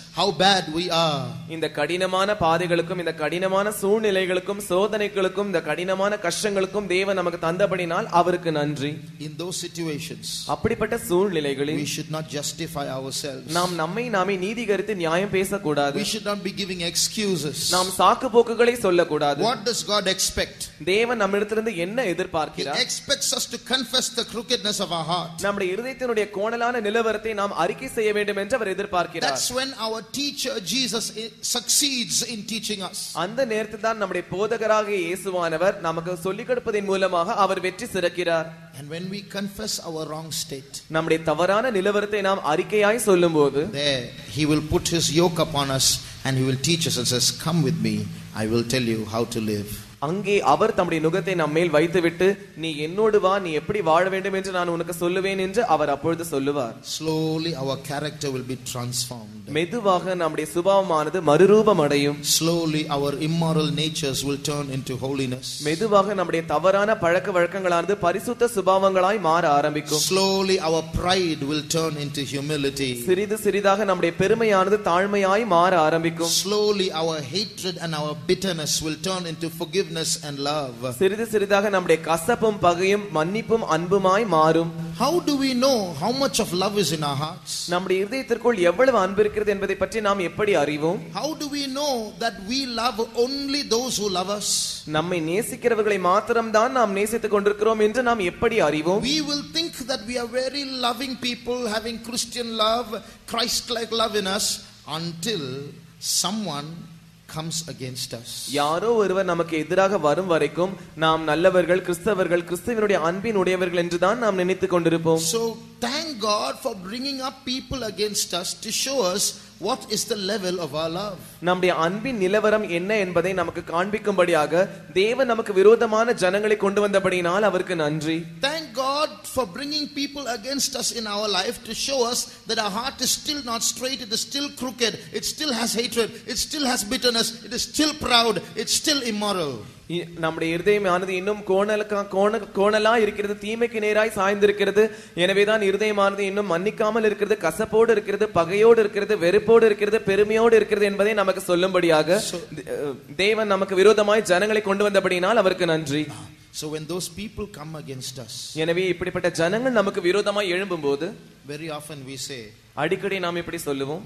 how bad we are. இந்த கடினமான பாதைகளுக்கும் இந்த கடினமான சூழ்நிலைகளுக்கும் சோதனைகளுக்கும் இந்த கடினமான கஷ்டங்களுக்கும் தேவன் நமக்கு தந்தபடினால் அவருக்கு நன்றி. In those situations, அப்படிப்பட்ட சூழ்நிலைகளில் we should not justify ourselves. நாம் நம்மை நாமே நீதிகரித்து நியாயம் பேசக்கூடாது. We should not be giving excuses. நாம் சாக்கு போக்குகளை சொல்லக்கூடாது. What does God expect? தேவன் நம்மிடத்திலிருந்து என்ன He எதிர்பார்க்கிறார்? expects us to confess the crookedness of our heart. நம்முடைய இருதயத்தினுடைய கோணலான நிலவரத்தை நாம் அறிக்கை செய்ய வேண்டும் என்று அவர் எதிர்பார்க்கிறார். That's when our teacher Jesus succeeds in teaching us. அந்த நேரத்தில் தான் நம்முடைய போதகராகிய இயேசுவானவர் நமக்கு சொல்லிக் கொடுப்பதன் மூலமாக அவர் வெற்றி சிறக்கிறார். And when we confess our wrong state, நம்முடைய தவறான நிலவரத்தை நாம் அறிக்கையாய் சொல்லும்போது there he will put his yoke upon us and he will teach us and says, come with me, I will tell you how to live. அங்கே அவர் தம்முடைய நுகத்தை நம்மேல் வைத்துவிட்டு நீ என்னோடு வா, நீ எப்படி வாழ வேண்டும் என்று நான் உனக்கு சொல்லுவேன் என்று அவர் அப்பொழுது சொல்லுவார். Slowly our character will be transformed. மெதுவாக நம்முடைய சுபாவமானது மறுரூபம் அடையும். Slowly our immoral natures will turn into holiness. மெதுவாக நம்முடைய தவறான பழக்க வழக்கங்களானது பரிசுத்த சுபாவங்களாய் மாற ஆரம்பிக்கும். Slowly our pride will turn into humility. சிறிது சிறிதாக நம்முடைய பெருமையானது தாழ்மையாய் மாற ஆரம்பிக்கும். Slowly our hatred and our bitterness will turn into forgiveness and love. சிறிது சிறிதாக நம்முடைய கசப்பும் பகையும் மன்னிப்பும் அன்புமாய் மாறும். How do we know how much of love is in our hearts? நம்முடைய இதயத்திற்குள் எவ்வளவு அன்பு இருக்கிறது என்பதை பற்றி நாம் எப்படி அறிவோம்? How do we know that we love only those who love us? நம்மை நேசிக்கிறவர்களை மாத்திரம்தான் நாம் நேசித்துக் கொண்டிருக்கிறோம் என்று நாம் எப்படி அறிவோம்? We will think that we are very loving people, having Christian love, Christ-like love in us, until someone comes against us. யாரோ ஒருவர் நமக்கு எதிராக வரும் வரைக்கும் நாம் நல்லவர்கள், கிறிஸ்தவர்கள், கிறிஸ்துவினுடைய அன்பின் உடையவர்கள் என்று தான் நாம் நினைத்துக் கொண்டிருப்போம். So thank God for bringing up people against us to show us what is the level of our love. நம்முடைய அன்பின் நிலவரம் என்ன என்பதை நமக்கு காண்பிக்கும்படியாக தேவன் நமக்கு விரோதமான ஜனங்களை கொண்டு வந்தபடியினால் அவருக்கு நன்றி. Thank God for bringing people against us in our life to show us that our heart is still not straight, it is still crooked, it still has hatred, it still has bitterness, it is still proud, it's still immoral. நம்முடைய இருதயமானது இன்னும் கோணலா இருக்கிறது, தீமைக்கு நேராய் சாய்ந்திருக்கிறது. எனவேதான் இருதயமானது இன்னும் மன்னிக்காமல் இருக்கிறது, கசப்போடு இருக்கிறது, பகையோடு இருக்கிறது, வெறுப்போடு இருக்கிறது, பெருமையோடு இருக்கிறது என்பதை நமக்கு சொல்லும்படியாக தேவன் நமக்கு விரோதமாய் ஜனங்களை கொண்டு வந்தபடியினால் அவருக்கு நன்றி. So when those people come against us, எனவே இப்படிப்பட்ட ஜனங்கள் நமக்கு விரோதமாய் எழும்பும்போது very often we say, அடிக்கடி நாம் இப்படி சொல்லுவோம்,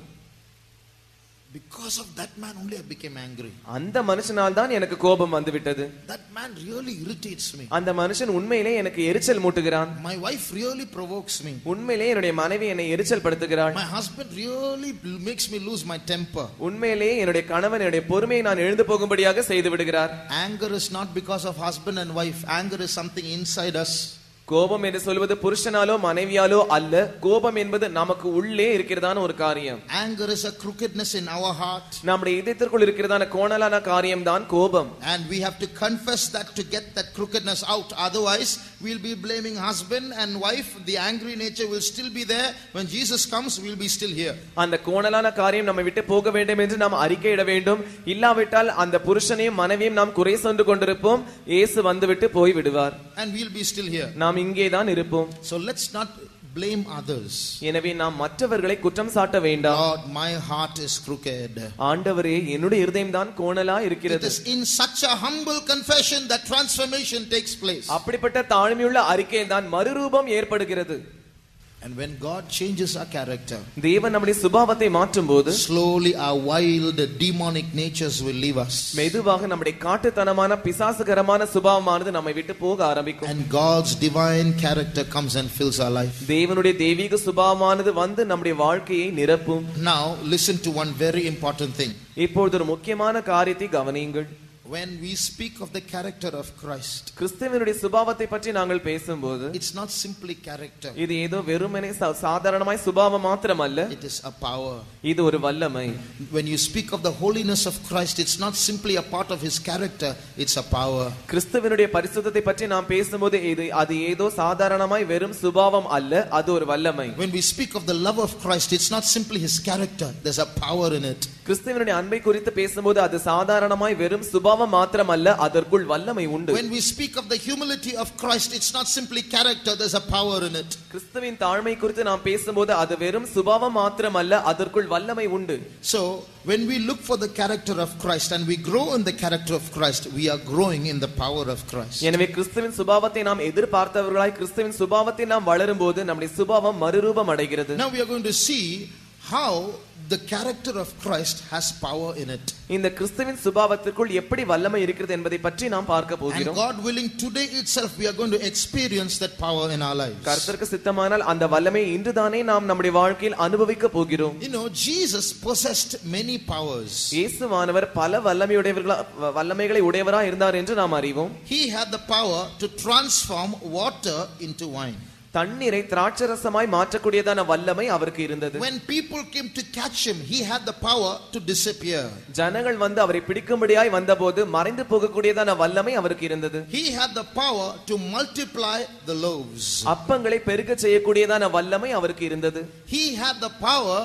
because of that man only I became angry. அந்த மனுஷனால் தான் எனக்கு கோபம் வந்து விட்டது. That man really irritates me. அந்த மனுஷன் உண்மையிலே எனக்கு எரிச்சல் மூட்டுகிறான். My wife really provokes me. உண்மையிலே என்னுடைய மனைவி என்னை எரிச்சல் படுத்துகிறாள். My husband really makes me lose my temper. உண்மையிலே என்னுடைய கணவன் என்னுடைய பொறுமையை நான் எழுந்து போகும்படியாக செய்து விடுகிறார். Anger is not because of husband and wife. Anger is something inside us. கோபம் என்று சொல்வது புருஷனாலோ மனைவியாலோ அல்ல, கோபம் என்பது நமக்கு உள்ளே இருக்கிறதான ஒரு காரியம். Anger is a crookedness in our heart. நம்முடைய இதயத்திற்குள் இருக்கிறதான கோணலான காரியம் தான் கோபம். And we have to confess that to get that crookedness out. Otherwise we'll be blaming husband and wife. The angry nature will still be there. When Jesus comes we'll be still here. அந்த கோணலான காரியம் நம்மை விட்டு போக வேண்டும் என்று நாம் அறிக்கையிட வேண்டும். இல்லாவிட்டால் அந்த புருஷனையும் மனைவியும் நாம் குறை சொல்லி கொண்டிருப்போம். இயேசு வந்துவிட்டு போய் விடுவார். And we'll be still here. நாம் இங்கே தான் இருப்போம். So let's not blame others. எனவே நாம் மற்றவர்களை குற்றம் சாட்ட வேண்டாம். Lord, my heart is crooked. ஆண்டவரே, என்னுடைய இருதயம் தான் கோணலா இருக்கிறது. It is in such a humble confession that transformation takes place. அப்படிப்பட்ட தாழ்மையுள்ள அறிக்கையில் தான் மறுரூபம் ஏற்படுகிறது. And when God changes our character, தேவன் நம்முடைய சுபாவத்தை மாற்றும்போது slowly our wild demonic natures will leave us. மெதுவாக நம்முடைய காட்டுத்தனமான பிசாசுகரமான சுபாவமானது நம்மை விட்டு போக ஆரம்பிக்கும். And God's divine character comes and fills our life. தேவனுடைய தெய்வீக சுபாவமானது வந்து நம்முடைய வாழ்க்கையை நிரப்பும். Now listen to one very important thing. இப்பொழுது ஒரு முக்கியமான காரியத்தை கவனியுங்கள். When we speak of the character of Christ, கிறிஸ்துவினுடைய சுபாவத்தை பற்றி நாங்கள் பேசும்போது it's not simply character. இது ஏதோ வெறுமனே சாதாரணமாய் சுபாவம் மாத்திரமல்ல, It is a power. இது ஒரு வல்லமை. When you speak of the holiness of Christ, it's not simply a part of his character, it's a power. கிறிஸ்துவினுடைய பரிசுத்தத்தை பற்றி நாம் பேசும்போது அது ஏதோ சாதாரணமாய் வெறும் சுபாவம் அல்ல, அது ஒரு வல்லமை. When we speak of the love of Christ, it's not simply his character, there's a power in it. கிறிஸ்துவினுடைய அன்பை குறித்து பேசும்போது அது சாதாரணமாய் வெறும் சுபாவம் மாத்திரமல்ல, அதற்குள் வல்லமை உண்டு. When we speak of the humility of Christ, it's not simply character, there's a power in it. கிறிஸ்துவின் தாழ்மை குறித்து நாம் பேசும்போது அது வெறும் சுபாவம் மாத்திரமல்ல, அதற்குள் வல்லமை உண்டு. So when we look for the character of Christ and we grow in the character of Christ, we are growing in the power of Christ. எனவே கிறிஸ்துவின் சுபாவத்தை நாம் எதிர்பார்த்தவர்களாய் கிறிஸ்துவின் சுபாவத்தை நாம் வளரும்போது நம்முடைய சுபாவம் மறுரூபம் அடைகிறது. Now we are going to see how the character of Christ has power in it. இந்த கிறிஸ்துவின் சுபாவத்திற்குள் எப்படி வல்லமை இருக்கிறது என்பதை பற்றி நாம் பார்க்க போகிறோம். And God willing, today itself we are going to experience that power in our lives. கர்த்தருக்கு சித்தமானால் அந்த வல்லமையை இன்றுதானே நாம் நம்முடைய வாழ்க்கையில் அனுபவிக்க போகிறோம். You know, Jesus possessed many powers. இயேசுவானவர் பல வல்லமைகளை உடையவராய் இருந்தார் என்று நாம் அறிவோம். He had the power to transform water into wine. தண்ணீரை திராட்சரசமாய் மாற்றக்கூடியதான வல்லமை அவருக்கு இருந்தது. When people came to catch him, he had the power to disappear. ஜனங்கள் வந்து அவரை பிடிக்கும்படியாய் வந்தபோது மறைந்து போகக்கூடியதான வல்லமை அவருக்கு இருந்தது. He had the power to multiply the loaves. அப்பங்களை பெருக செய்யக்கூடியதான வல்லமை அவருக்கு இருந்தது. He had the power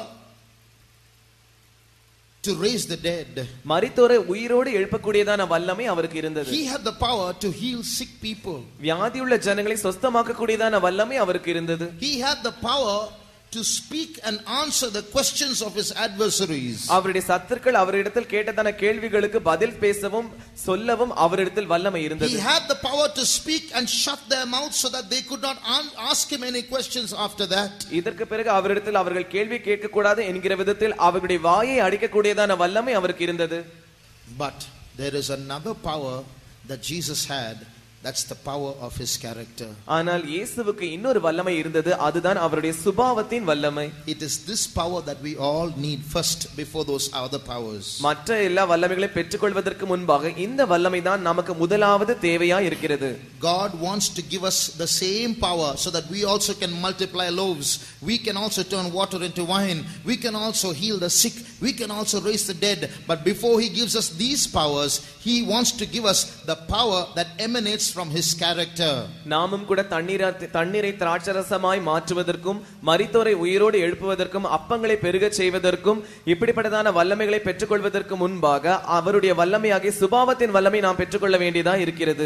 to raise the dead. மரித்தோரை உயிரோடு எழுப்பக்கூடியதான வல்லமை அவருக்கு இருந்தது. He had the power to heal sick people. வியாதியுள்ள ஜனங்களை சொஸ்தமாக்கக்கூடியதான வல்லமை அவருக்கு இருந்தது. He had the power to speak and answer the questions of his adversaries. அவருடைய சத்துருக்கள் அவரிடத்தில் கேட்டதான கேள்விகளுக்கு பதில் பேசவும் சொல்லவும் அவரிடத்தில் வல்லமை இருந்தது. He had the power to speak and shut their mouths so that they could not ask him any questions after that. இதற்கு பிறகு அவரிடத்தில் அவர்கள் கேள்வி கேட்க கூடாது என்கிற விதத்தில் அவருடைய வாயை அடிக்கக்கூடியதான வல்லமை அவருக்கு இருந்தது. But there is another power that Jesus had. That's the power of his character. ஆனால் இயேசுவுக்கு இன்னொரு வல்லமை இருந்தது, அதுதான் அவருடைய சுபாவத்தின் வல்லமை. It is this power that we all need first before those other powers. மற்ற எல்லா வல்லமைகளை பெற்றுக்கொள்வதற்கு முன்பாக இந்த வல்லமை தான் நமக்கு முதலாவது தேவையா இருக்கிறது. God wants to give us the same power so that we also can multiply loaves. We can also turn water into wine. We can also heal the sick. We can also raise the dead. But before he gives us these powers, he wants to give us the power that emanates from his character. நாமும் கூட தண்ணீரை திராட்சரசமாய் மாற்றுவதற்கும் மரித்தோரை உயிரோடு எழுப்புவதற்கும் அப்பங்களை பெருக செய்வதற்கும் இப்படிப்பட்டதான வல்லமைகளை பெற்றுக்கொள்வதற்கு முன்பாக அவருடைய வல்லமையாகிய சுபாவத்தின் வல்லமை நாம் பெற்றுக்கொள்ள வேண்டியதா இருக்கிறது.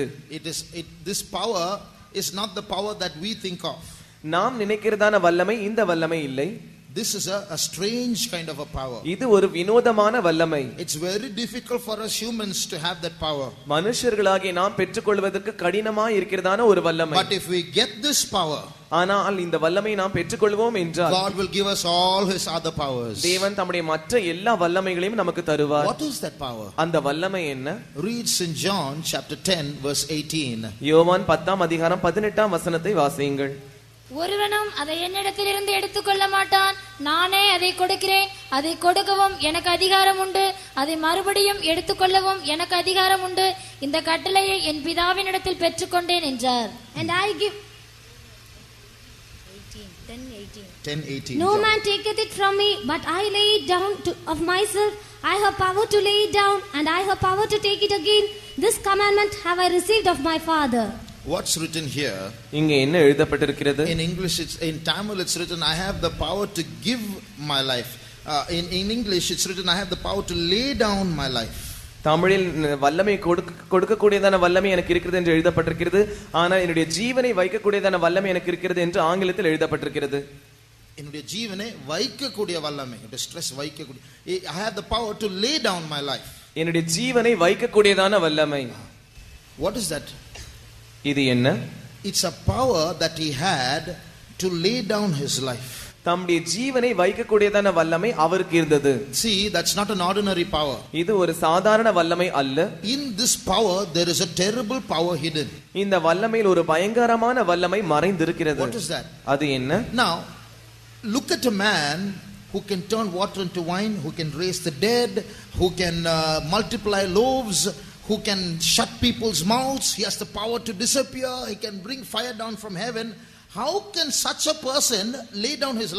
This power is not the power that we think of. நாம் நினைக்கிறதான வல்லமை இந்த வல்லமை இல்லை. This is a strange kind of a power. இது ஒரு வினோதமான வல்லமை. It's very difficult for us humans to have that power. மனுஷர்களாகிய நாம் பெற்றுக்கொள்வதற்கு கடினமாய் இருக்கிறதான ஒரு வல்லமை. But if we get this power, ஆனால் இந்த வல்லமையை நாம் பெற்றுக்கொள்வோம் என்றால் God will give us all his other powers. தேவன் தம்முடைய மற்ற எல்லா வல்லமைகளையும் நமக்கு தருவார். What is that power? அந்த வல்லமை என்ன? Reads in John chapter 10 verse 18. யோவான் 10ஆம் அதிகாரம் 18ஆம் வசனத்தை வாசியுங்கள். ஒருவனும் அதை என்னிடத்திலிருந்து எடுத்துக்கொள்ள மாட்டான், நானே அதை கொடுக்கிறேன். அதை கொடுக்கவும் எனக்கு அதிகாரம் உண்டு, அதை மறுபடியும் எடுத்துக்கொள்ளவும் எனக்கு அதிகாரம் உண்டு. இந்த கட்டளையை என் பிதாவினிடத்தில் பெற்றுக்கொண்டேன் என்றார். And I give 10:18. No man taketh it from me, but I lay it down of myself. I have power to lay it down, and I have power to take it again. This commandment have I received of my Father. What's written here? இங்க என்ன எழுதப்பட்டிருக்கிறது? In English, in Tamil it's written, I have the power to give my life. In English it's written, I have the power to lay down my life. தமிழில் வல்லமை கொடுக்கக்கூடியதான வல்லமை எனக்கு இருக்கிறது என்று எழுதப்பட்டிருக்கிறது. ஆனால் என்னுடைய ஜீவனை வைக்கக்கூடியதான வல்லமை எனக்கு இருக்கிறது என்று ஆங்கிலத்தில் எழுதப்பட்டிருக்கிறது. என்னுடைய ஜீவனை வைக்கக்கூடிய வல்லமை, ஸ்ட்ரெஸ் வைக்கக்கூடிய, I have the power to lay down my life. என்னுடைய ஜீவனை வைக்கக்கூடியதான வல்லமை. What is that? இது என்ன? It's a power that he had to lay down his life. தம்முடைய ஜீவனை வைக்கக்கூடியதான வல்லமை அவருக்கு இருந்தது. See, that's not an ordinary power. இது ஒரு சாதாரண வல்லமை அல்ல. In this power there is a terrible power hidden. இந்த வல்லமையில் ஒரு பயங்கரமான வல்லமை மறைந்திருக்கிறது. What is that? அது என்ன? Now, look at a man who can turn water into wine, who can raise the dead, who can multiply loaves, who can shut people's mouths. He has the power to disappear. He can bring fire down from heaven. How can such a person lay down his life?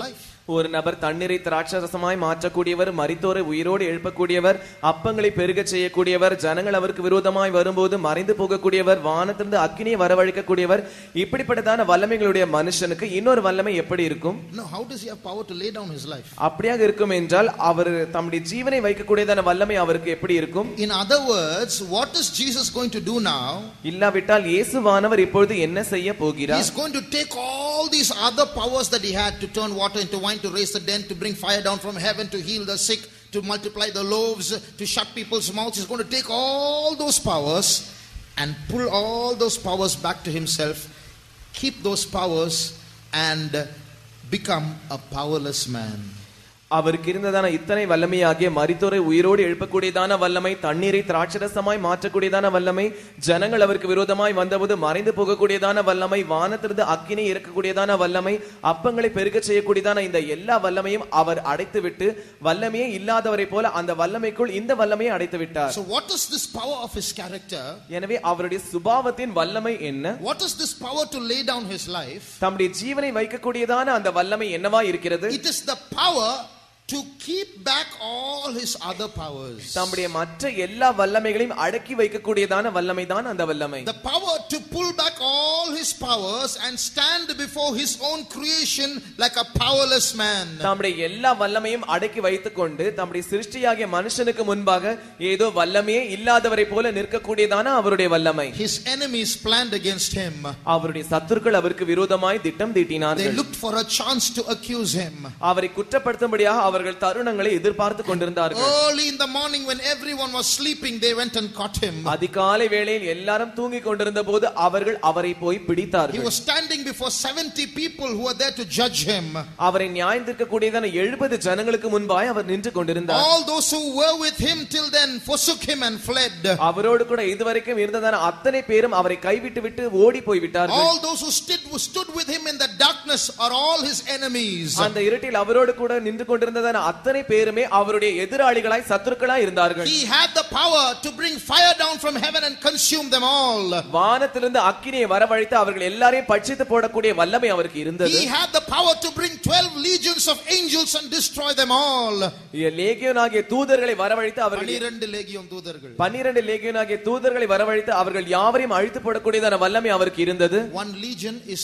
ஒரு நபர் தண்ணீரை திராட்சரசமாய் மாற்றக்கூடியவர், மரித்தோரை உயிரோடு எழுப்பக்கூடியவர், அப்பங்களை பெருக செய்யக்கூடியவர், ஜனங்கள் அவருக்கு விரோதமாய் வரும்போது மறைந்து போகக்கூடியவர், வானத்திலிருந்து அக்கினியை வரவழைக்கக்கூடியவர். இப்படிப்பட்டதான வல்லமைகளுடைய மனுஷனுக்கு இன்னொரு வல்லமை எப்படி இருக்கும்? How does he have power to lay down his life? அப்படியாக இருக்கும் என்றால் அவர் தம்முடைய ஜீவனை வைக்கக்கூடியதான வல்லமை அவருக்கு எப்படி இருக்கும்? In other words, what is Jesus going to do now? இல்லாவிட்டால் இயேசுவானவர் இப்பொழுது என்ன செய்ய போகிறார்? He is going to take all these other powers that he had to turn water into wine, to raise the dead, to bring fire down from heaven, to heal the sick, to multiply the loaves, to shut people's mouths. He's going to take all those powers and pull all those powers back to himself, keep those powers, and become a powerless man. அவருக்கு இருந்ததான இத்தனை வல்லமையாகிய மரித்தோரை உயிரோடு எழுப்பக்கூடியதான வல்லமை, தண்ணீரை திராட்சரசமாய் மாற்றக்கூடியதான வல்லமை, ஜனங்கள் அவருக்கு விரோதமாய் வந்தபோது மறைந்து போகக்கூடியதான வல்லமை, வானத்திலிருந்து அக்கினி இறக்கக்கூடியதான வல்லமை, அப்பங்களை பெருக செய்யக்கூடியதான இந்த எல்லா வல்லமையும் அவர் அடைத்து விட்டு வல்லமையே இல்லாதவரை போல அந்த வல்லமைக்குள் இந்த வல்லமையை அடைத்து விட்டார். So what is this power of his character? எனவே அவருடைய சுபாவத்தின் வல்லமை என்ன? What is this power to lay down his life? தம்முடைய ஜீவனை வைக்கக்கூடியதான அந்த வல்லமை என்னவா இருக்கிறது? It is the power to keep back all his other powers. தம்முடைய மற்ற எல்லா வல்லமைகளையும் அடக்கி வைக்கக்கூடியதான வல்லமை தான் அந்த வல்லமை. The power to pull back all his powers and stand before his own creation like a powerless man. தம்முடைய எல்லா வல்லமையும் அடக்கி வைத்துக்கொண்டு தம்முடைய சிருஷ்டியாகிய மனுஷனுக்கு முன்பாக ஏதோ வல்லமையே இல்லாதவரை போல நிற்கக்கூடியதான அவருடைய வல்லமை. His enemies planned against him. அவருடைய சத்துருக்கள் அவருக்கு விரோதமாய் திட்டம் தீட்டினார்கள். They looked for a chance to accuse him. அவரை குற்றப்படுத்தும்படியாக அவர்கள் தருணங்களை எதிர்பார்த்து கொண்டிருந்தார்கள். Early in the morning when everyone was sleeping, they went and caught him. அதிகாலை வேளையில் எல்லாரும் தூங்கிக் கொண்டிருந்த போது அவர்கள் அவரை போய் பிடித்தார்கள். He was standing before 70 people who were there to judge him. அவரை நியாயந்தீர்க்கக்கூடியதான 70 ஜனங்களுக்கு முன்பாய் அவர் நின்று கொண்டிருந்தார். All those who were with him till then forsook him and fled. அவரோடு கூட இதுவரைக்கும் இருந்ததான அத்தனை பேரும் அவரை கைவிட்டு விட்டு ஓடி போய் விட்டார்கள். All those who stood with him in the darkness are all his enemies. அந்த இருட்டில் அவரோடு கூட நின்று கொண்டிருந்த அத்தனை பேருமே அவருடைய எதிராளிகளாய் சத்துருக்களாய் இருந்தார்கள். He had the power to bring fire down from heaven and consume them all. வானத்திலிருந்து அக்கினியை வரவழைத்து அவர்கள் எல்லாரையும் பட்சித்து போடக்கூடிய வல்லமை அவருக்கு இருந்தது. He had the power to bring 12 legions of angels and destroy them all. லேகியோனாகிய தூதர்களை வரவழைத்து அவர்கள் 12 லேகியோன் தூதர்கள் 12 லேகியோனாகிய தூதர்களை வரவழைத்து அவர்கள் யாவரையும் அழித்து போடக்கூடியதான வல்லமை அவருக்கு இருந்தது. One legion is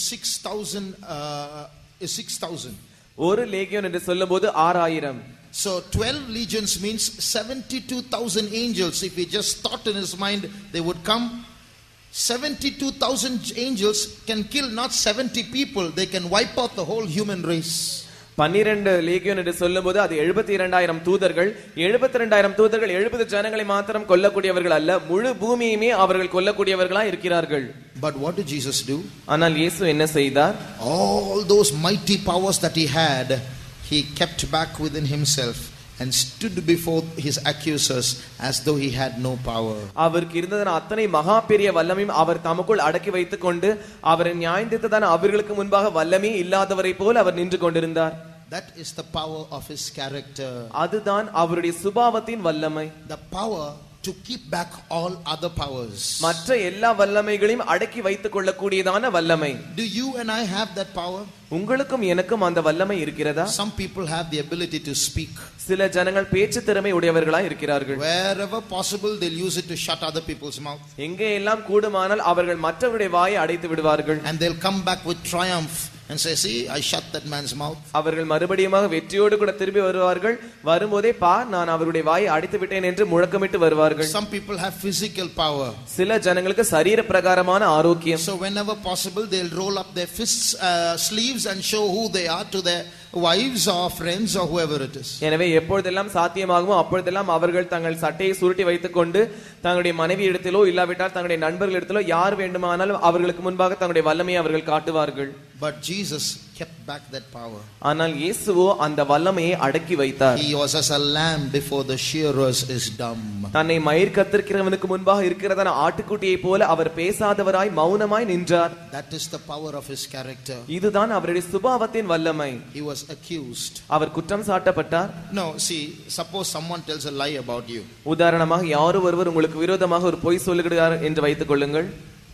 6,000. ஒரு லேகியோன் என்று சொல்லும்போது 6000. So 12 legions means 72,000 angels. If he just thought in his mind they would come, 72,000 angels can kill not 70 people, they can wipe out the whole human race. 12 லேகியோன் என்று சொல்லும்போது அது 72000 தூதர்கள். 72000 தூதர்கள் 70 ஜனங்களை மாத்திரம் கொல்லக்கூடியவர்கள் அல்ல, முழு பூமியையுமே அவர்கள் கொல்லக்கூடியவர்களா இருக்கிறார்கள். But what did Jesus do? ஆனால் இயேசு என்ன செய்தார்? All those mighty powers that he had, he kept back within himself and stood before his accusers as though he had no power. அவருக்கு இருந்ததான அத்தனை மகா பெரிய வல்லமையும் அவர் தமக்குள் அடக்கி வைத்துக் கொண்டு அவரை நியாயந்தீர்த்ததான அவர்களுக்கு முன்பாக வல்லமே இல்லாதவரை போல் அவர் நின்று கொண்டிருந்தார். That is the power of his character. அதுதான் அவருடைய சுபாவத்தின் வல்லமை. The power to keep back all other powers. மற்ற எல்லா வல்லமைகளையும் அடக்கி வைத்துக் கொள்ளக்கூடியதான வல்லமை. Do you and I have that power? உங்களுக்கும் எனக்கும் அந்த வல்லமை இருக்கிறதா? Some people have the ability to speak. சில ஜனங்கள் பேச்சு திறமை உடையவர்களாய் இருக்கிறார்கள். Wherever possible they'll use it to shut other people's mouth. எங்கே எல்லாம் கூடுமானால் அவர்கள் மற்றவருடைய வாயை அடைத்து விடுவார்கள். And they'll come back with triumph and say, see, I shut that man's mouth. அவர்கள் மறுபடியுமாக வெற்றியோடு கூட திரும்பி வருவார்கள். வரும்போதே நான் அவருடைய வாயை அடைத்து விட்டேன் என்று முழக்கமிட்டு வருவார்கள். Some people have physical power. சில ஜனங்களுக்கு சரீர பிரகாரமான ஆரோக்கியம். So whenever possible they'll roll up their fists, sleeves and show who they are to their wives or friends or whoever it is. எனவே எப்பொழுதெல்லாம் சாத்தியமாகுமோ அப்பொழுதெல்லாம் அவர்கள் தங்கள் சட்டையை சுருட்டி வைத்துக் கொண்டு தங்களுடைய மனைவி இடத்திலோ இல்லாவிட்டால் தங்களுடைய நண்பர்கள் இடத்திலோ யார் வேண்டுமானாலும் அவர்களுக்கு முன்பாக தங்களுடைய வல்லமையை அவர்கள் காட்டுவார்கள். But Jesus kept back that power. ஆனால் இயேசுவோ அந்த வல்லமையை அடக்கி வைத்தார். He was as a lamb before the shearers is dumb. தன்னை மயிர் கத்தரிக்கிறவனுக்கு முன்பாக இருக்கிறதான ஆட்டுக்குட்டியை போல அவர் பேசாதவராய் மௌனமாய் நின்றார். That is the power of his character. இதுதான் அவருடைய சுபாவத்தின் வல்லமை. He was accused. அவர் குற்றம் சாட்டப்பட்டார். No, see, suppose someone tells a lie about you. உதாரணமாக யாரோ ஒருவர் உங்களுக்கு விரோதமாக ஒரு பொய் சொல்லுகிறார் என்று வைத்துக் கொள்ளுங்கள்.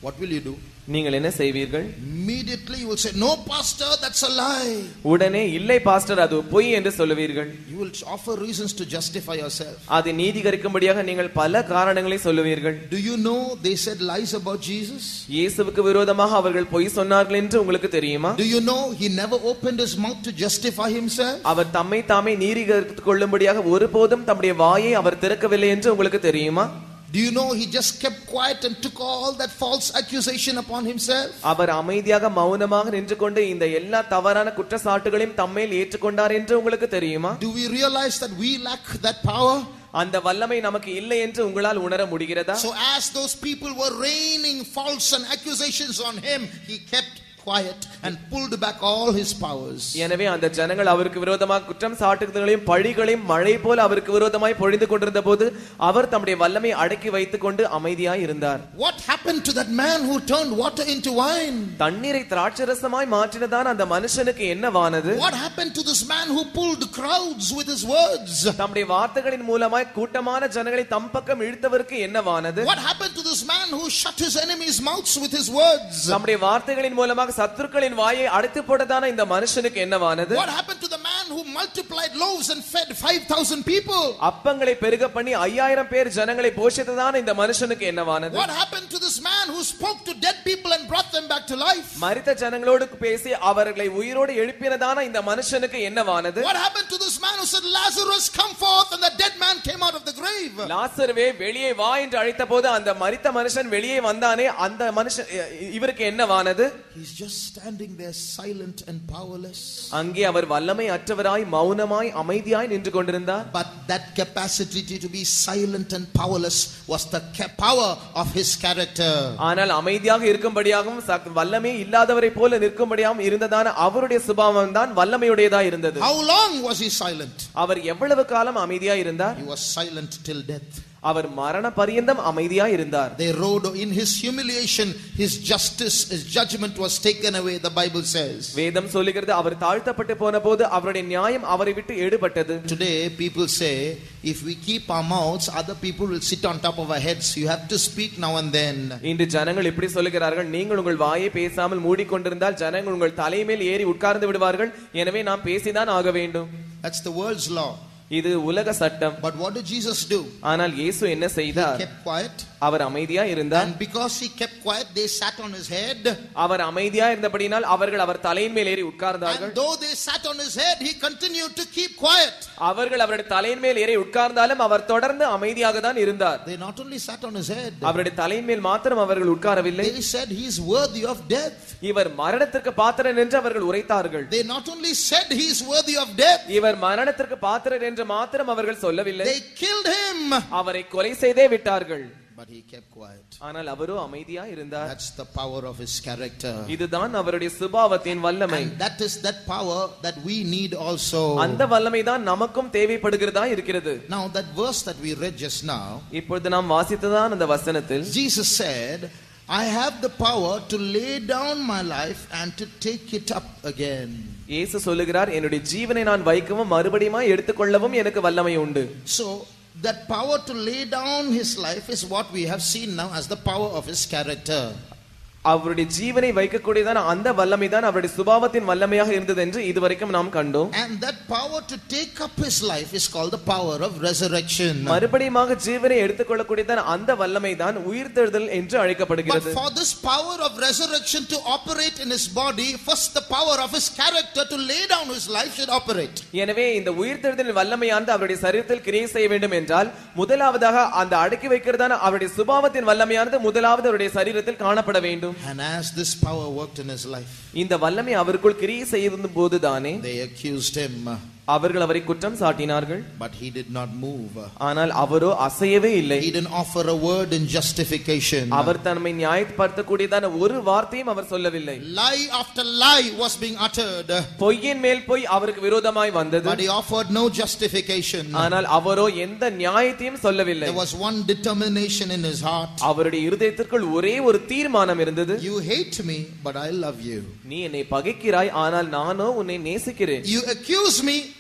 what will you do? நீங்கள் என்ன செய்வீர்கள்? Immediately you will say, no pastor, that's a lie. உடனே இல்லை பாஸ்டர் அது பொய் என்று சொல்லுவீர்கள். You will offer reasons to justify yourself. அதை நீதிகரிக்கும்படியாக நீங்கள் பல காரணங்களை சொல்லுவீர்கள். Do you know they said lies about Jesus? இயேசுவுக்கு விரோதமாக அவர்கள் பொய் சொன்னார்கள் என்று உங்களுக்கு தெரியுமா? Do you know he never opened his mouth to justify himself? அவர் தம்மை தாமே நீதிகரித்துக் கொள்ளும்படியாக ஒருபோதும் தம்முடைய வாயை அவர் திறக்கவில்லை என்று உங்களுக்கு தெரியுமா? Do you know he just kept quiet and took all that false accusation upon himself? அவர் அமைதியாக மௌனமாக நின்று கொண்டு இந்த எல்லா தவறான குற்றச்சாட்டுகளையும் தம்மேல் ஏற்றுக்கொண்டார் என்று உங்களுக்கு தெரியுமா? Do we realize that we lack that power? அந்த வல்லமை நமக்கு இல்லை என்று உங்களால் உணர முடிகிறதா? So as those people were raining false and accusations on him, he kept quiet and pulled back all his powers. எனவே அந்த ஜனங்கள் அவருக்கு விரோதமாக குற்றம் சாட்டுதல்களையும் பழிகளையும் மழை போல அவருக்கு விரோதமாய் பொழிந்து கொண்டிருந்தபோது அவர் தம்முடைய வல்லமையை அடக்கி வைத்துக் கொண்டு அமைதியாய் இருந்தார். What happened to that man who turned water into wine? தண்ணீரை திராட்சரசமாய் மாற்றினதான் அந்த மனுஷனுக்கு என்னவானது? What happened to this man who pulled crowds with his words? தம்முடைய வார்த்தைகளின் மூலமாய் கூட்டமான ஜனங்களை தம் பக்கம் இழுத்தவருக்கு என்னவானது? What happened to this man who shut his enemies' mouths with his words? தம்முடைய வார்த்தைகளின் மூலமாக சத்துருக்களின் வாயை அடைத்து போட்டதான இந்த மனுஷனுக்கு என்னவானது? What happened to the man who multiplied loaves and fed 5,000 people? அப்பங்களை பெருக பண்ணி 5000 பேர் ஜனங்களை போஷித்ததான இந்த மனுஷனுக்கு என்னவானது? What happened to this man who spoke to dead people and brought them back to life? மரித்த ஜனங்களோடு பேசி அவர்களை உயிரோடு எழுப்பினதான இந்த மனுஷனுக்கு என்னவானது? What happened to this man who said, Lazarus, come forth, and the dead man came out of the grave? லாசருவே வெளியே வா என்று அழைத்தபோது அந்த மரித்த மனுஷன் வெளியே வந்தானே அந்த மனுஷன் இவருக்கு என்னவானது? He's just standing there silent and powerless. அங்கே அவர் வல்லமை அற்றவராய் மௌனமாய் அமைதியாய் நின்று கொண்டிருந்தார். But that capacity to be silent and powerless was the power of his character. ஆனால் அமைதியாக இருக்கும்படியாகவும் வல்லமை இல்லாதவரை போல நிற்கும்படியாகவும் இருந்ததான அவருடைய சுபாவம் தான் வல்லமையுடையதா இருந்தது. How long was he silent? அவர் எவ்வளவு காலம் அமைதியாய் இருந்தார்? He was silent till death. அவர் மரண பரியந்தம் அமைதியாய் இருந்தார். They rode in his humiliation, his justice, his judgment was taken away, the Bible says. வேதம் சொல்லுகிறது அவர் தாழ்த்தப்பட்டு போனபோது அவருடைய நியாயம் அவரை விட்டு எடுபட்டது. Today people say if we keep our mouths, other people will sit on top of our heads. You have to speak now and then. இன்று ஜனங்கள் இப்படி சொல்லுகிறார்கள், நீங்கள் உங்கள் வாயை பேசாமல் மூடிக்கொண்டிருந்தால் ஜனங்கள் உங்கள் தலைமேல் ஏறி உட்கார்ந்து விடுவார்கள், எனவே நாம் பேசிதான் ஆக வேண்டும். That's the world's law. இது உலக சட்டம். But what did Jesus do? ஆனால் இயேசு என்ன செய்தார்? He kept quiet. அவர் அமைதியா இருந்தார். And because he kept quiet, they sat on his head. அவர் அமைதியா இருந்தபடியால் அவர்கள் அவர் தலையின் மேல் ஏறி உட்கார்ந்தார்கள். And though they sat on his head, he continued to keep quiet. அவர்கள் அவருடைய தலையின் மேல் ஏறி உட்கார்ந்தாலும் அவர் தொடர்ந்து அமைதியாக தான் இருந்தார். They not only sat on his head. அவருடைய தலையின் மேல் மாத்திரம் அவர்கள் உட்காரவில்லை. They said he is worthy of death. இவர் மரணத்திற்கு பாத்திரன் என்று அவர்கள் உரைத்தார்கள். They not only said he is worthy of death. இவர் மரணத்திற்கு பாத்திரன் என்று மாத்திரம் அவர்கள் சொல்லவில்லை. They killed him. அவரை கொலை செய்தே விட்டார்கள். But he kept quiet. ஆனால் அவரோ அமைதியா இருந்தார். That's the power of his character. இதுதான் அவருடைய சுபாவத்தின் வல்லமை. And that is that power that we need also. அந்த வல்லமை தான் நமக்கும் தேவைப்படுகிறதா இருக்கிறது. Now that verse that we read just now, இப்பொழுது நாம் வாசித்ததான் அந்த வசனத்தில் Jesus said, I have the power to lay down my life and to take it up again. இயேசு சொல்லுகிறார், என்னுடைய ஜீவனை நான் வைக்கவும் மறுபடியும் எடுத்துக்கொள்ளவும் எனக்கு வல்லமை உண்டு. So that power to lay down his life is what we have seen now as the power of his character. அவருடைய ஜீவனை வைக்கக்கூடியதான அந்த வல்லமை தான் அவருடைய சுபாவத்தின் வல்லமையாக இருந்தது என்று இதுவரைக்கும் நாம் கண்டோம். And that power to take up his life is called the power of resurrection. மறுபடியுமாக ஜீவனை எடுத்துக்கொள்ளக்கூடியதான அந்த வல்லமை தான் உயிர்த்தெழுதல் என்று அழைக்கப்படுகிறது. But for this power of resurrection to operate in his body, first the power of his character to lay down his life should operate. எனவே இந்த உயிர்த்தெழுதலின் வல்லமையானது அவருடைய சரீரத்தில் கிரியை செய்ய வேண்டும் என்றால் முதலாவதாக அந்த அடக்கி வைக்கிறதான அவருடைய சுபாவத்தின் வல்லமையானது முதலாவது அவருடைய சரீரத்தில் காணப்பட வேண்டும். And as this power worked in his life, இந்த வல்லமை அவருக்குள் கிரியை செய்யும் போதுதானே they accused him. அவர்கள் அவரை குற்றம் சாட்டினார்கள். But he did not move. ஆனால் அவரோ அசையவே இல்லை. He didn't offer a word in justification. அவர் தன்னை நியாயப்படுத்தக்கூடியதான ஒரு வார்த்தையும் அவர் சொல்லவில்லை. Lie after lie was being uttered. பொய்யின் மேல் பொய் அவருக்கு விரோதமாய் வந்தது. But he offered no justification. ஆனால் அவரோ எந்த நியாயத்தையும் சொல்லவில்லை. There was one determination in his heart. அவருடைய இருதயத்திற்குள் ஒரே ஒரு தீர்மானம் இருந்தது. You hate me, but I love you. நீ என்னை பகைக்கிறாய், ஆனால் நானோ உன்னை நேசிக்கிறேன். You accuse me,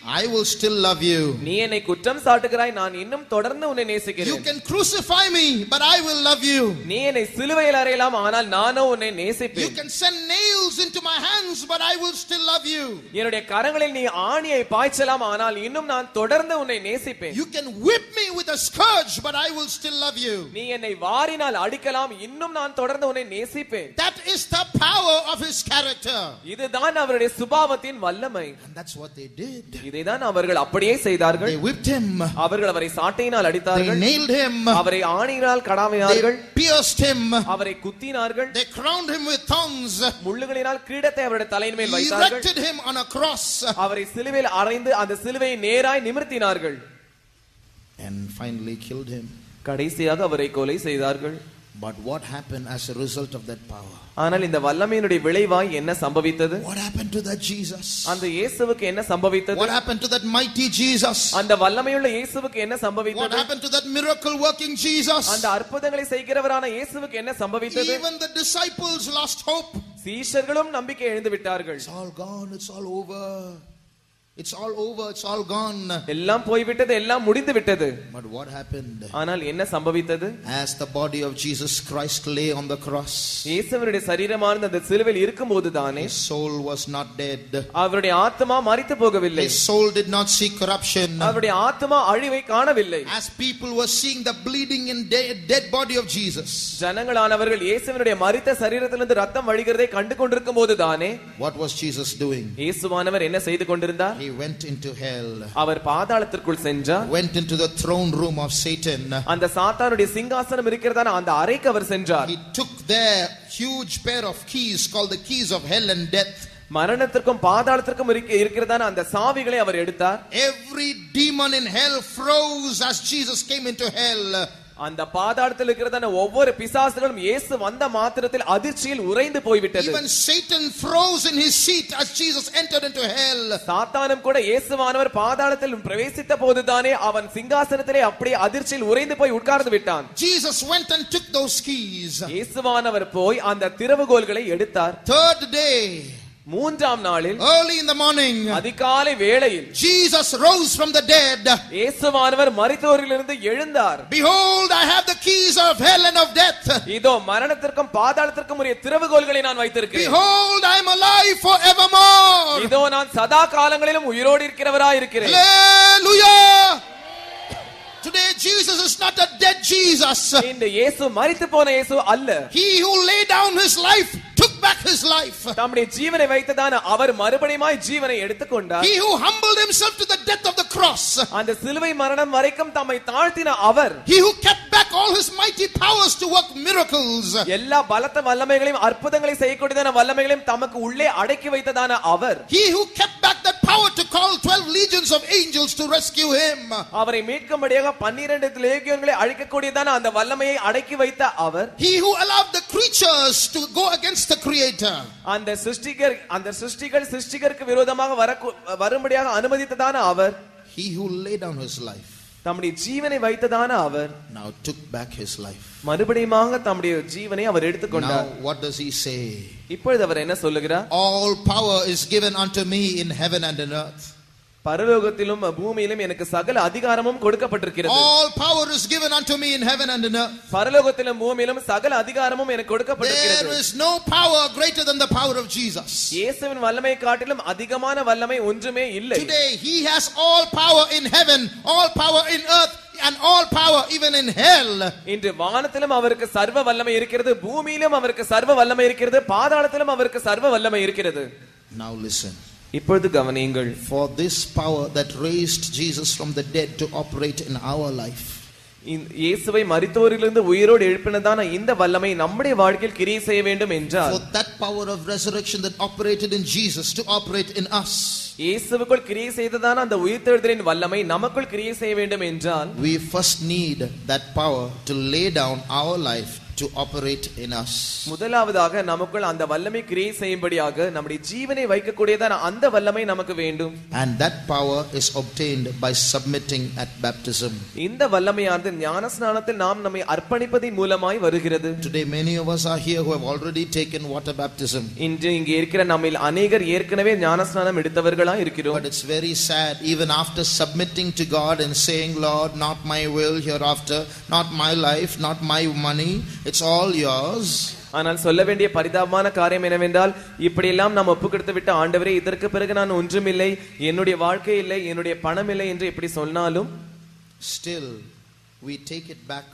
I will still love you. நீ என்னை குற்றம் சாட்டுகிறாய், நான் இன்னும் தொடர்ந்து உன்னை நேசிக்கிறேன். You can crucify me, but I will love you. நீ என்னை சிலுவையில் அறையலாம், ஆனால் நானோ உன்னை நேசிப்பேன். You can send nails into my hands, but I will still love you. என்னுடைய கரங்களில் நீ ஆணியை பாய்ச்சலாம், ஆனால் இன்னும் நான் தொடர்ந்து உன்னை நேசிப்பேன். You can whip me with a scourge, but I will still love you. நீ என்னை வாரினால் அடிக்கலாம், இன்னும் நான் தொடர்ந்து உன்னை நேசிப்பேன். That is the power of his character. இதுதான் அவருடைய சுபாவத்தின் வல்லமை. And that's what they did. இதைதான் அவர்கள் அப்படியே செய்தார்கள். They whipped him. அவர்கள் அவரை சாட்டையினால் அடித்தார்கள். They nailed him. அவரை ஆணியினால் கடாவினார்கள். They pierced him. அவரை குத்தினார்கள். They crowned him with thorns. முள்ளுகளினால் கிரீடத்தை அவருடைய தலையின் மேல் வைத்தார்கள். Erected him on a cross. அவரை சிலுவையில் அறைந்து அந்த சிலுவையை நேராய் நிமிர்த்தினார்கள். And finally killed him. கடைசியாக அவரை கொலை செய்தார்கள். But what happened as a result of that power? ஆனால் இந்த வல்லமையினுடைய விளைவாய் என்ன சம்பவித்தது? What happened to that Jesus? அந்த இயேசுவுக்கு என்ன சம்பவித்தது? What happened to that mighty Jesus? அந்த வல்லமையுள்ள இயேசுவுக்கு என்ன சம்பவித்தது? What happened to that miracle working Jesus? அந்த அற்புதங்களை செய்கிறவரான இயேசுவுக்கு என்ன சம்பவித்தது? Even the disciples lost hope. சீஷர்களும் நம்பிக்கை இழந்து விட்டார்கள். It's all gone, it's all over. It's all over, it's all gone. எல்லாம் போய் விட்டது, எல்லாம் முடிந்து விட்டது. But what happened? ஆனால் என்ன சம்பவித்தது? As the body of Jesus Christ lay on the cross, இயேசுவினுடைய சரீரமானது அந்த சிலுவையில் இருக்கும்போதுதானே his soul was not dead. அவருடைய ஆத்மா மரித்து போகவில்லை. His soul did not see corruption. அவருடைய ஆத்மா அழிவை காணவில்லை. As people were seeing the bleeding and dead body of Jesus, ஜனங்களானவர்கள் இயேசுவினுடைய மரித்த சரீரத்திலிருந்து ரத்தம் வழிகிறதை கண்டு கொண்டிருக்கும் போதுதானே what was Jesus doing? இயேசுவானவர் என்ன செய்து கொண்டிருந்தார்? He went into hell. அவர் பாதாளத்திற்குள் சென்றார். Went into the throne room of Satan. அந்த சாத்தானுடைய சிங்காசனம் இருக்கிறதான அந்த அறைக்கு அவர் சென்றார். He took there huge pair of keys called the keys of hell and death. மரணத்திற்கும் பாதாளத்திற்கும் இருக்கிறதான அந்த சாவிகளை அவர் எடுத்தார். Every demon in hell froze as Jesus came into hell. அந்த பாதாளத்தில் இருக்கிறதான ஒவ்வொரு பிசாசுகளும் இயேசு வந்த மாத்திரத்தில் அதிர்ச்சியில் உறைந்து போய்விட்டது. Even Satan froze in his seat as Jesus entered into hell. சாத்தானும் கூட இயேசுவானவர் பாதாளத்தில் பிரவேசித்த போதுதானே அவன் சிங்காசனத்திலே அப்படியே அதிர்ச்சியில் உறைந்து போய் உட்கார்ந்து விட்டான். Jesus went and took those keys. இயேசுவானவர் போய் அந்த திறவுகோல்களை எடுத்தார். Third day, மூன்றாம் நாளில் early in the morning, அதிகாலை வேளையில் Jesus rose from the dead. இயேசுவானவர் மரித்தோரிலிருந்து எழுந்தார். Behold, I have the keys of hell and of death. இதோ மரணத்திற்கும் பாதாளத்திற்கும் உரிய திறவுகோல்களை நான் வைத்திருக்கிறேன். Behold, I am alive forevermore. இதோ நான் சதா காலங்களிலும் உயிரோடு இருக்கிறவராய் இருக்கிறேன். Hallelujah. Today Jesus is not a dead Jesus. இந்த இயேசு மரித்து போன இயேசு அல்ல. He who laid down his life took back his life. தம்முடைய ஜீவனை வைத்ததான அவர் மறுபடியுமாய் ஜீவனை எடுத்துக்கொண்டார். He who humbled himself to the death of the cross. அந்த சிலுவை மரணம் வரைக்கும் தம்மை தாழ்த்தின அவர். He who kept back all his mighty powers to work miracles. எல்லா பலத்த வல்லமைகளையும் அற்புதங்களை செய்யக்கூடியதான வல்லமைகளையும் தமக்கு உள்ளே அடக்கி வைத்ததான அவர். He who kept back that power to call 12 legions of angels to rescue him. அவரை மீட்கும்படியாக 12 லேகியோன்களை அழிக்கக்கூடியதான அந்த வல்லமையை அடக்கி வைத்த அவர். He who allowed the creatures to go against the creator. அந்த சிருஷ்டிகருக்கு விரோதமாக வரும்படியாக அனுமதித்ததான அவர். He who laid down his life, தம்முடைய ஜீவனை வைத்ததான அவர், now took back his life. மறுபடியுமாக தம்முடைய ஜீவனை அவர் எடுத்துக்கொண்டார். Now what does he say? இப்பொழுது அவர் என்ன சொல்லுகிறார்? All power is given unto me in heaven and in earth. பரலோகத்திலும் பூமியிலும் எனக்கு சகல அதிகாரமும் கொடுக்கப்பட்டிருக்கிறது. All power is given unto me in heaven and in earth. பரலோகத்திலும் பூமியிலும் சகல அதிகாரமும் எனக்கு கொடுக்கப்பட்டிருக்கிறது. There is no power greater than the power of Jesus. இயேசுவின் வல்லமையை காட்டிலும் அதிகமான வல்லமை ஒன்றுமே இல்லை. Today he has all power in heaven, all power in earth, and all power even in hell. இன்று வானத்திலும் அவருக்கு சர்வ வல்லமை இருக்கிறது, பூமியிலும் அவருக்கு சர்வ வல்லமை இருக்கிறது, பாதாளத்திலும் அவருக்கு சர்வ வல்லமை இருக்கிறது. Now listen. இப்பொழுது கவனியுங்கள். For this power that raised Jesus from the dead to operate in our life. இயேசுவை மரித்தோரிலிருந்து உயிரோடு எழுப்பினதான இந்த வல்லமை நம்முடைய வாழ்க்கையில் கிரியை செய்ய வேண்டும் என்றால், for that power of resurrection that operated in Jesus to operate in us, இயேசுவுக்குள் கிரியை செய்ததான அந்த உயிர்த்தெழுதலின் வல்லமை நமக்குள் கிரியை செய்ய வேண்டும் என்றால், we first need that power to lay down our life to operate in us. முதலாவதாக நமக்குள் அந்த வல்லமை கிரியை செய்யும்படியாக நம்முடைய ஜீவனை வைக்கக்கூடியதான அந்த வல்லமை நமக்கு வேண்டும். And that power is obtained by submitting at baptism. இந்த வல்லமையானது ஞானஸ்நானத்தில் நாம் நம்மை அர்ப்பணிப்பதின் மூலமாய் வருகிறது. Today many of us are here who have already taken water baptism. இன்று இங்கே இருக்கிற நம்மில் அநேகர் ஏற்கனவே ஞானஸ்நானம் எடுத்தவர்களாய் இருக்கிறோம். But it's very sad, even after submitting to God and saying, Lord, not my will hereafter, not my life, not my money, it's all yours. ஆனால் சொல்ல வேண்டிய பரிதாபமான காரியம் என்னவென்றால் இப்படியெல்லாம் நாம் ஒப்புக்கொடுத்து விட்ட ஆண்டவரே, இதற்கு பிறகு நான் ஒன்றுமில்லை, என்னுடைய வாழ்க்கை இல்லை, என்னுடைய பணம் இல்லை என்று இப்படி சொன்னாலும் still we take it back.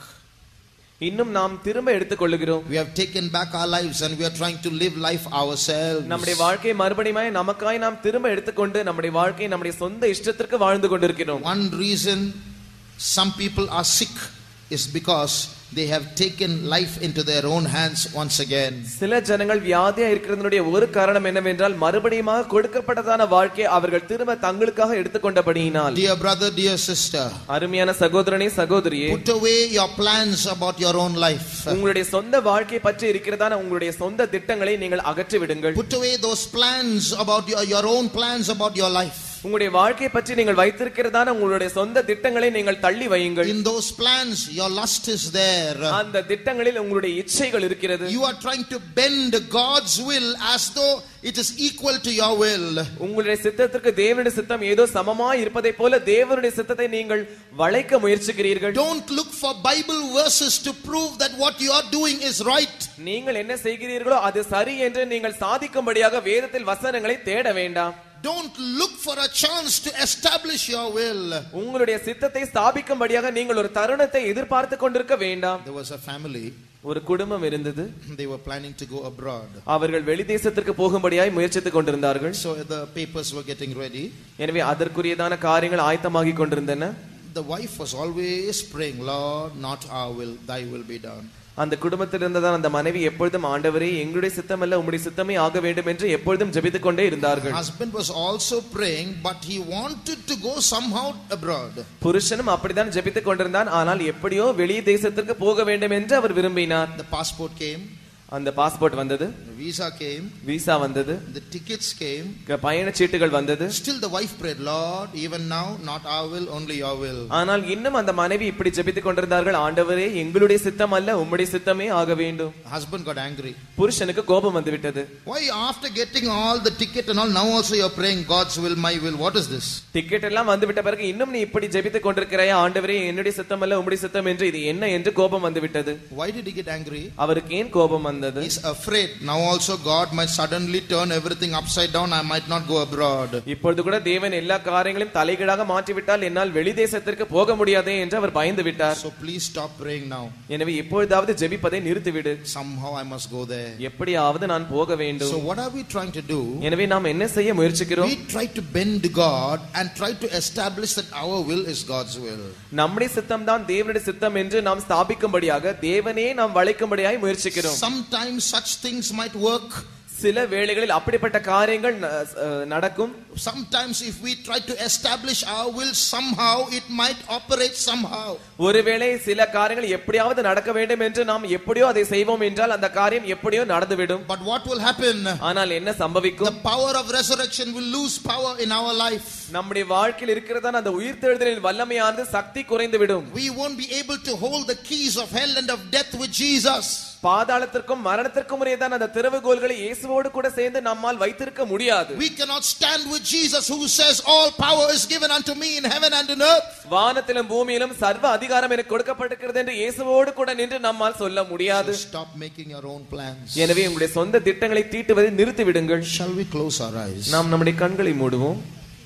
இன்னும் நாம் திரும்ப எடுத்துக்கொள்ளுகிறோம். We have taken back our lives and we are trying to live life ourselves. நம்முடைய வாழ்க்கையை மறுபடியும் நமக்காய் நாம் திரும்ப எடுத்துக்கொண்டு நம்முடைய வாழ்க்கையை நம்முடைய சொந்த இஷ்டத்திற்கு வாழ்ந்து கொண்டிருக்கிறோம். One reason some people are sick is because they have taken life into their own hands once again. சில ஜனங்கள் வியாதியா இருக்கிறதுனுடைய ஒரு காரணம் என்னவென்றால் மறுபடியும் கொடுக்கப்பட்டதான வாழ்க்கையை அவர்கள் திரும்ப தங்களுக்காக எடுத்துக்கொண்டபடியினால். Dear brother, dear sister, அருமையான சகோதரனே சகோதரியே, put away your plans about your own life. உங்களுடைய சொந்த வாழ்க்கையை பற்றி இருக்கிறதான உங்களுடைய சொந்த திட்டங்களை நீங்கள் அகற்றி விடுங்கள். Put away those plans about your own plans about your life. உங்களுடைய வாழ்க்கையை பற்றி நீங்கள் வைத்திருக்கிறதான உங்களுடைய சொந்த திட்டங்களை நீங்கள் தள்ளி வையுங்கள். In those plans your lust is there. அந்த திட்டங்களில் உங்களுடைய இச்சைகள் இருக்கிறது. You are trying to bend God's will as though it is equal to your will. உங்களுடைய சித்தத்திற்கு தேவனுடைய சித்தம் ஏதோ சமமாய் இருப்பதை போல தேவனுடைய சித்தத்தை நீங்கள் வளைக்க முயற்சிக்கிறீர்கள். Don't look for Bible verses to prove that what you are doing is right. நீங்கள் என்ன செய்கிறீர்களோ அது சரி என்று நீங்கள் சாதிக்கும்படியாக வேதத்தில் வசனங்களை தேட வேண்டாம். Don't look for a chance to establish your will. உங்களுடைய சித்தத்தை ஸ்தாபிக்கும்படியாக நீங்கள் ஒரு தருணத்தை எதிர்பார்த்து கொண்டிருக்க வேண்டாம். There was a family. ஒரு குடும்பம் இருந்தது. They were planning to go abroad. அவர்கள் வெளிதேசத்திற்கு போகும்படியாய் முயற்சித்துக் கொண்டிருந்தார்கள். So the papers were getting ready. எனவே அதற்குரியதான காரியங்கள் ஆயத்தமாகிக் கொண்டிருந்தன. The wife was always praying, Lord, not our will, thy will be done. அந்த குடும்பத்தில் இருந்ததான் அந்த மனைவி எப்பொழுதும் ஆண்டவரே எங்களுடைய சித்தம் அல்ல உம்முடைய சித்தமே ஆக வேண்டும் என்று எப்பொழுதும் ஜெபித்துக் கொண்டே இருந்தார்கள். Husband was also praying, but he wanted to go somehow abroad. புருஷனும் அப்படிதான் ஜெபித்துக் கொண்டிருந்தான். ஆனால் எப்படியோ வெளி தேசத்திற்கு போக வேண்டும் என்று அவர் விரும்பினார். The passport came. அந்த பாஸ்போர்ட் வந்தது. Visa came. விசா வந்தது. The tickets came. பயண சீட்டுகள் வந்தது. Still the wife prayed, Lord, even now not our will, only your will. ஆனால் இன்னும் அந்த மனைவி இப்படி ஜெபித்துக் கொண்டிருந்தார்கள், ஆண்டவரே எங்களுடைய சித்தம் அல்ல உம்முடைய சித்தமே ஆக வேண்டும். Husband got angry. புருஷனுக்கு கோபம் வந்துவிட்டது. Why after getting all the ticket and all, now also you are praying God's will, my will? What is this? Ticket எல்லாம் வந்துவிட்ட பிறகு இன்னும் நீ இப்படி ஜெபித்துக் கொண்டிருக்கிறாயா, ஆண்டவரே என்னுடைய சித்தம் அல்ல உம்முடைய சித்தம் என்று, இது என்ன என்று கோபம் வந்துவிட்டது. Why did he get angry? அவருக்கு ஏன் கோபம் வந்தது? He's afraid now also God might suddenly turn everything upside down. I might not go abroad. இப்பொழுது கூட தேவன் எல்லா காரியங்களையும் தலைகீழாக மாற்றி விட்டால் என்னால் வெளிதேசத்திற்கு போக முடியாதே என்று அவர் பயந்து விட்டார். So please stop praying now. எனவே இப்பொழுதாவது ஜெபிப்பதை நிறுத்திவிடு. Somehow I must go there. எப்படியாவது நான் போக வேண்டும். So what are we trying to do? எனவே நாம் என்ன செய்ய முயற்சிக்கிறோம்? We try to bend God and try to establish that our will is God's will. நம்முடைய சித்தம் தான் தேவனுடைய சித்தம் என்று நாம் ஸ்தாபிக்கும்படியாக தேவனே நாம் வளைக்கும்படியாய் முயற்சிக்கிறோம். Sometimes such things might work. சில வேளைகளில் அப்படிப்பட்ட காரியங்கள் நடக்கும். Sometimes if we try to establish our will somehow, it might operate somehow. ஒருவேளை சில காரியங்கள் எப்படியாவது நடக்க வேண்டும் என்று நாம் எப்படியோ அதை செய்வோம் என்றால் அந்த காரியம் எப்படியோ நடந்துவிடும். But what will happen? ஆனால் என்ன சம்பவிக்கும்? The power of resurrection will lose power in our life. நம்முடைய வாழ்க்கையில் இருக்கிறதான அந்த உயிர்த்தெழுதலின் வல்லமையானது சக்தி குறைந்துவிடும். We won't be able to hold the keys of hell and of death with Jesus. பாதாளத்திற்கும் மரணத்திற்கும் உரியதான அந்த திறவுகோல்களை இயேசுவோடு கூட சேர்ந்து நம்மால் வைத்திருக்க முடியாது. We cannot stand with Jesus who says all power is given unto me in heaven and in earth. வானத்திலும் பூமியிலும் சர்வ அதிகாரம் எனக்கு கொடுக்கப்பட்டிருக்கிறது என்று இயேசுவோடு கூட நின்று நம்மால் சொல்ல முடியாது. So stop making your own plans. எனவே உங்களுடைய சொந்த திட்டங்களை தீட்டுவதை நிறுத்தி விடுங்கள். Shall we close our eyes? நாம் நம்முடைய கண்களை மூடுவோம்.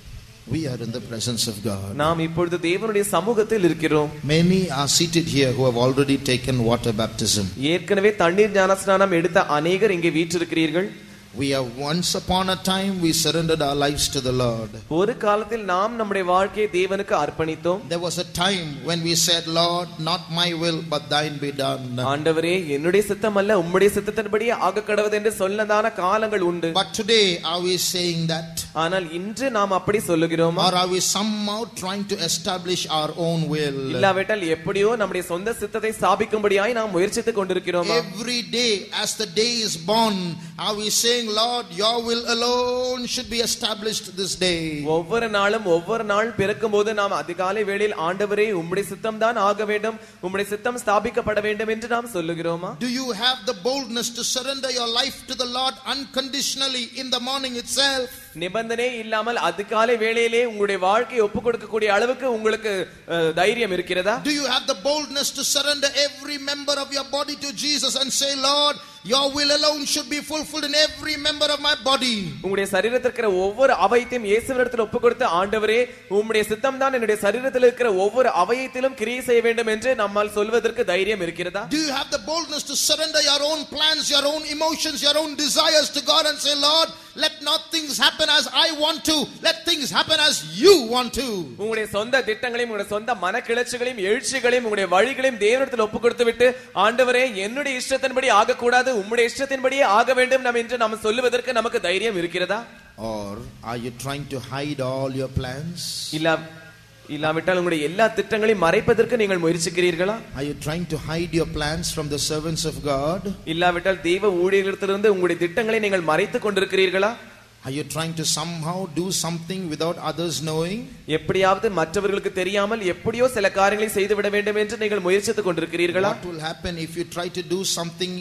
We are in the presence of God. நாம் இப்பொழுது தேவனுடைய சமூகத்தில் இருக்கிறோம். Many are seated here who have already taken water baptism. ஏற்கனவே தண்ணீர் ஞானஸ்நானம் எடுத்த அநேகர் இங்கே வீற்றிருக்கிறீர்கள். You are seated here who have already taken water baptism. We have once upon a time we surrendered our lives to the Lord. ஒரு காலத்தில் நாம் நம்முடைய வாழ்க்கையை தேவனுக்கு அர்ப்பணித்தோம். There was a time when we said, Lord, not my will but thine be done. ஆண்டவரே என்னுடைய சித்தம் அல்ல உம்முடைய சித்தத்தின்படியே ஆகக்கடவது என்று சொன்னதான காலங்கள் உண்டு. But today are we saying that? ஆனால் இன்று நாம் அப்படி சொல்லுகிறோமா? Or are we somehow trying to establish our own will? இல்லாவிட்டால் எப்படியோ நம்முடைய சொந்த சித்தத்தை ஸ்தாபிக்கும்படியாய் நாம் முயற்சித்துக் கொண்டிருக்கிறோமா? Every day as the day is born, are we saying, Lord, your will alone should be established this day? ஒவ்வொரு நாளும் ஒவ்வொரு நாள் பிறக்கும்போது நாம் அதிகாலை வேளையில் ஆண்டவரே உம்முடைய சித்தம் தான் ஆக வேண்டும் உம்முடைய சித்தம் ஸ்தாபிக்கப்பட வேண்டும் என்று நாம் சொல்லுகிறோமா? Do you have the boldness to surrender your life to the Lord unconditionally in the morning itself? நிபந்தனை இல்லாமல் அதிகாலை வேளையிலே உங்களுடைய வாழ்க்கையை ஒப்புக் கொடுக்கக்கூடிய அளவுக்கு உங்களுக்கு தைரியம் இருக்கிறதா? Do you have the boldness to surrender every member of your body to Jesus and say, Lord, your will alone should be fulfilled in every member of my body? உங்களுடைய சரீரத்தில் இருக்கிற ஒவ்வொரு அவயத்தையும் இயேசுவினிடத்தில் ஒப்புக் கொடுத்து ஆண்டவரே உம்முடைய சித்தம் தான் என்னுடைய சரீரத்தில் இருக்கிற ஒவ்வொரு அவயத்திலும் கிரியை செய்ய வேண்டும் என்று நம்மால் சொல்வதற்கு தைரியம் இருக்கிறதா? Do you have the boldness to surrender your own plans, your own emotions, your own desires to God and say, Lord, let not things happen as I want to, let things happen as you want to? உங்களுடைய சொந்த திட்டங்களையும் உங்களுடைய சொந்த மனக்கிளர்ச்சிகளையும் எழுச்சிகளையும் உங்களுடைய வழிகளையும் தேவனிடத்தில் ஒப்புக் கொடுத்துவிட்டு ஆண்டவரே என்னுடைய இஷ்டத்தின்படி ஆகக்கூடாது உம்முடைய இஷ்டத்தின்படியே ஆக வேண்டும் என்று நாம் சொல்லுவதற்கு நமக்கு தைரியம் இருக்கிறதா? Or are you trying to hide all your plans? இல்லாவிட்டால் உங்களுடைய எல்லா திட்டங்களையும் மறைப்பதற்கு நீங்கள் முயற்சிக்கிறீர்களா? Are you trying to hide your plans from the servants of God? இல்லாவிட்டால் தேவ ஊழியர்களிடத்திலிருந்து உங்களுடைய திட்டங்களை நீங்கள் மறைத்துக் கொண்டிருக்கிறீர்களா? Are you trying to somehow do something without others knowing? எப்படியாவது மற்றவர்களுக்கு தெரியாமல் எப்படியோ சில காரியங்களை செய்து விட வேண்டும் என்று நீங்கள் முயற்சித்துக் கொண்டிருக்கிறீர்களா? What will happen if you try to do something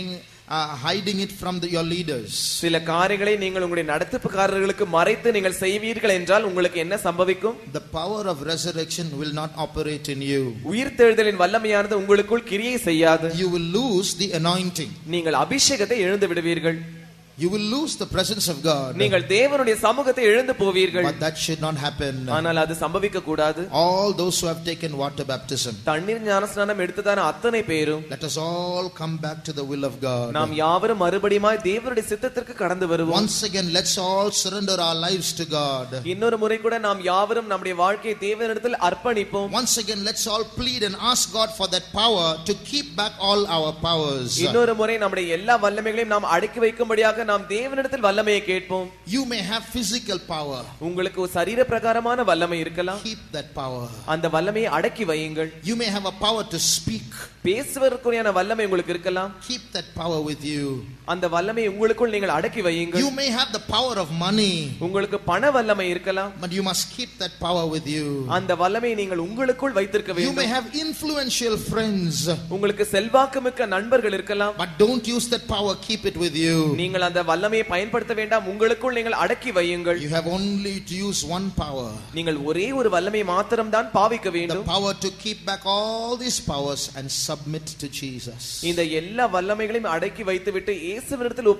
hiding it from your leaders? சில காரியங்களை நீங்கள் உங்களுடைய நடத்துப்புக்காரர்களுக்கு மறைத்து நீங்கள் செய்வீர்கள் என்றால் உங்களுக்கு என்ன சம்பவிக்கும்? The power of resurrection will not operate in you. உயிர்த்தெழுதலின் வல்லமையானது உங்களுக்குள் கிரியை செய்யாது. You will lose the anointing. நீங்கள் அபிஷேகத்தை இழந்து விடுவீர்கள். You will lose the presence of God. நீங்கள் தேவனுடைய சமூகத்தை இழந்து போவீர்கள். But that should not happen. ஆனால் அது சம்பவிக்க கூடாது. All those who have taken water baptism, தண்ணீர் ஞானஸ்நானம் எடுத்ததான அத்தனை பேரும் let us all come back to the will of God. நாம் யாவரும் மறுபடியுமாய் தேவனுடைய சித்தத்திற்கு கடந்து வருவோம். Once again, let's all surrender our lives to God. இன்னொரு முறை கூட நாம் யாவரும் நம்முடைய வாழ்க்கையை தேவனிடத்தில் அர்ப்பணிப்போம். Once again, let's all plead and ask God for that power to keep back all our powers. இன்னொரு முறை நம்முடைய எல்லா வல்லமைகளையும் நாம் அடக்கி வைக்கும்படியாக நாம் தேவனிடத்தில் வல்லமையை கேட்போம். You may have physical power. உங்களுக்கு ஒரு சரீர பிரகாரமான வல்லமை இருக்கலாம். Keep that power. அந்த வல்லமையை அடக்கி வையுங்கள். You may have a power to speak. பேசுவதற்குரிய வல்லமை உங்களுக்கு இருக்கலாம். Keep that power with you. அந்த வல்லமையை உங்களுக்குள் நீங்கள் அடக்கி வையுங்கள். You may have the power of money. உங்களுக்கு பண வல்லமை இருக்கலாம். But you must keep that power with you. அந்த வல்லமையை நீங்கள் உங்களுக்குள் வைத்திருக்க வேண்டும். You may have influential friends. உங்களுக்கு செல்வாக்குமிக்க நண்பர்கள் இருக்கலாம். But don't use that power, keep it with you. நீங்கள் அந்த வல்லமையை பயன்படுத்த வேண்டாம், உங்களுக்குள் நீங்கள் அடக்கி வையுங்கள். You have only to use one power. நீங்கள் ஒரே ஒரு வல்லமையை மாத்திரம் தான் பாவிக்க வேண்டும். The power to keep back all these powers and submit to Jesus. இந்த எல்லா வல்லமைகளையும் அடக்கி வைத்துவிட்டு இயேசுவினிடத்தில்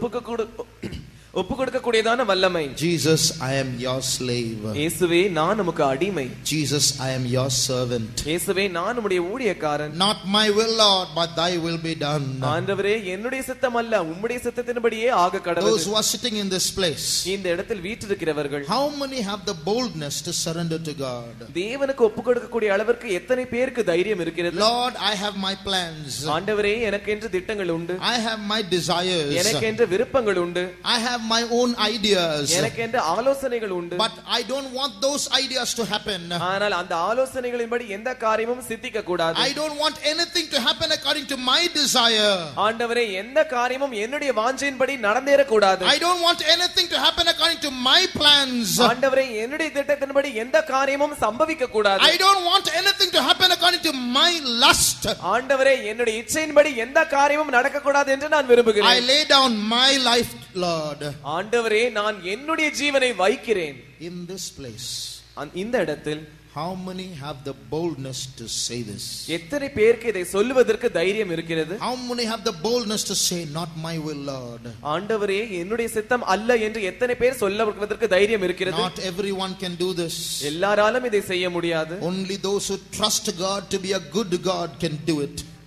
ஒப்பு கொடுக்க கூடியதான வல்லமை. Jesus, I am your slave. இயேசுவே நான் உமக்கு அடிமை. Jesus, I am your servant. இயேசுவே நான் உம்முடைய ஊழியக்காரன். Not my will, Lord, but thy will be done. ஆண்டவரே என்னுடைய சித்தம் அல்ல உம்முடைய சித்தத்தின்படியே ஆக கடவுது. Those who are sitting in this place, இந்த இடத்தில் வீற்றிருக்கிறவர்கள், how many have the boldness to surrender to God? தேவனுக்கு ஒப்பு கொடுக்கக்கூடிய அளவிற்கு எத்தனை பேருக்கு தைரியம் இருக்கிறது? Lord, I have my plans. ஆண்டவரே எனக்கென்று திட்டங்கள் உண்டு. I have my desires. எனக்கென்று விருப்பங்கள் உண்டு. I have my own ideas. எனக்கென்று ஆலோசனைகள் உண்டு. But I don't want those ideas to happen. ஆனால் அந்த ஆலோசனைகளின்படி எந்த காரியமும் சித்திக்க கூடாது. I don't want anything to happen according to my desire. ஆண்டவரே எந்த காரியமும் என்னுடைய வாஞ்சையின்படி நடந்தேற கூடாது. I don't want anything to happen according to my plans. ஆண்டவரே என்னுடைய திட்டத்தின்படி எந்த காரியமும் சம்பவிக்க கூடாது. I don't want anything to happen according to my lust. ஆண்டவரே என்னுடைய இச்சையின்படி எந்த காரியமும் நடக்க கூடாது என்று நான் விரும்புகிறேன். I lay down my life, Lord. ஆண்டவரே நான் என்னுடைய ஜீவனை வைக்கிறேன். In this place, இந்த இடத்தில் how many have the boldness to say this? எத்தனை பேருக்கு இதை சொல்லுவதற்கு தைரியம் இருக்கிறது? How many have the boldness to say, not my will, Lord? ஆண்டவரே என்னுடைய சித்தம் அல்ல என்று எத்தனை பேர் சொல்லுவதற்கு தைரியம் இருக்கிறது? Not everyone can do this. எல்லாராலும் இதை செய்ய முடியாது. Only those who trust God to be a good God can do it.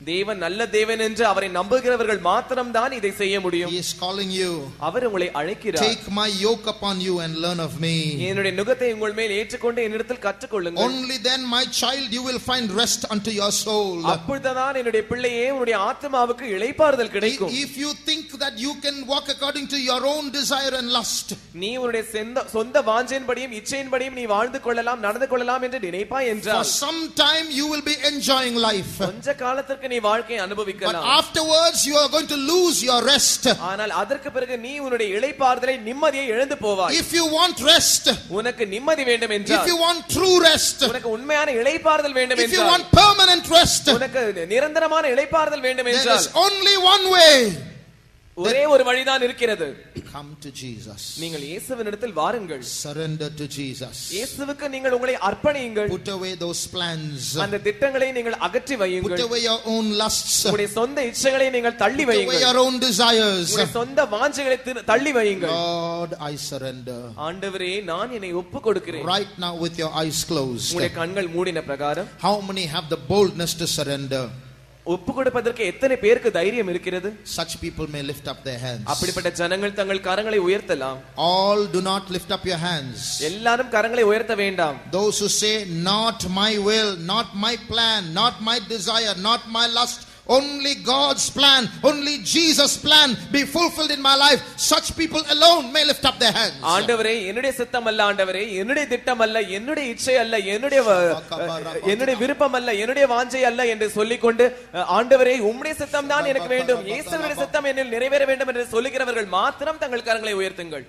தேவன் நல்ல தேவன் என்று அவரை நம்புகிறவர்கள் மாத்திரம் தான் இதை செய்ய முடியும். He is calling you. அவர் உங்களை அழைக்கிறார். Take my yoke upon you and learn of me. என்னுடைய நுகத்தை உங்கள் மேல் ஏற்றுக்கொண்டு என்னிடத்தில் கற்றுக்கொள்ளுங்கள். Only then, my child, you will find rest unto your soul. அப்பொழுதுதான் என்னுடைய பிள்ளையே உன்னுடைய ஆத்மாவுக்கு இளைப்பாறுதல் கிடைக்கும். If you think that you can walk according to your own desire and lust, நீ உன்னுடைய சொந்த வாஞ்சையின்படியும் இச்சையின்படியும் நீ வாழ்ந்து கொள்ளலாம் நடந்து கொள்ளலாம் என்று நினைப்பாய் என்றால் for some time you will be enjoying life. கொஞ்ச காலத்திற்கு நீ வாழ்க்கையை அனுபவிக்கலாம். But afterwards you are going to lose your rest. ஆனால் அதற்கு பிறகு நீ உன்னுடைய இளைப்பாறுதலை நிம்மதியை இழந்து போவாய். If you want rest, உனக்கு நிம்மதி வேண்டும் என்றால், if you want true rest, உனக்கு உண்மையான இளைப்பாறுதல் வேண்டும் if you என்றால், want permanent rest, உனக்கு நிரந்தரமான இளைப்பாறுதல் வேண்டும் there என்றால், is only one way. ஒரே ஒரு வழிதான் இருக்கிறது. Come to Jesus. நீங்கள் இயேசுவினிடத்தில் வாருங்கள். Surrender to Jesus. இயேசுவுக்கு நீங்கள் உங்களை அர்ப்பணியுங்கள். Put away those plans. அந்த திட்டங்களை நீங்கள் அகற்றி வையுங்கள். Put away your own lusts. உங்களுடைய சொந்த இச்சைகளை நீங்கள் தள்ளி Put away வையுங்கள். your own desires. உங்களுடைய சொந்த வாஞ்சைகளை தள்ளி வையுங்கள். Lord, I surrender. ஆண்டவரே, நான் என்னை ஒப்புக் கொடுக்கிறேன். Right now with your eyes closed. உங்களுடைய கண்கள் மூடின பிரகாரம் How many have the boldness to surrender? ஒப்புக் கொடுப்பதற்கு எத்தனை பேருக்கு தைரியம் இருக்கிறது? Such people may lift up their hands. அப்படிப்பட்ட ஜனங்கள் தங்கள் கரங்களை உயர்த்தலாம். All do not lift up your hands. எல்லாரும் கரங்களை உயர்த்த வேண்டாம். Those who say, not my will, not my plan, not my desire, not my lust, only God's plan, only Jesus' plan be fulfilled in my life, such people alone may lift up their hands. ஆண்டவரே, என்னுடைய சித்தம் அல்ல ஆண்டவரே, என்னுடைய திட்டம் அல்ல, என்னுடைய இச்சை அல்ல, என்னுடைய விருப்பம் அல்ல, என்னுடைய வாஞ்சை அல்ல என்று சொல்லிக்கொண்டு, ஆண்டவரே உம்முடைய சித்தம் தான் எனக்கு வேண்டும், இயேசுவின் சித்தம் என்னில் நிறைவேற வேண்டும் என்று சொல்லுகிறவர்கள் மாத்திரம் தங்கள் கரங்களை உயர்த்துங்கள்.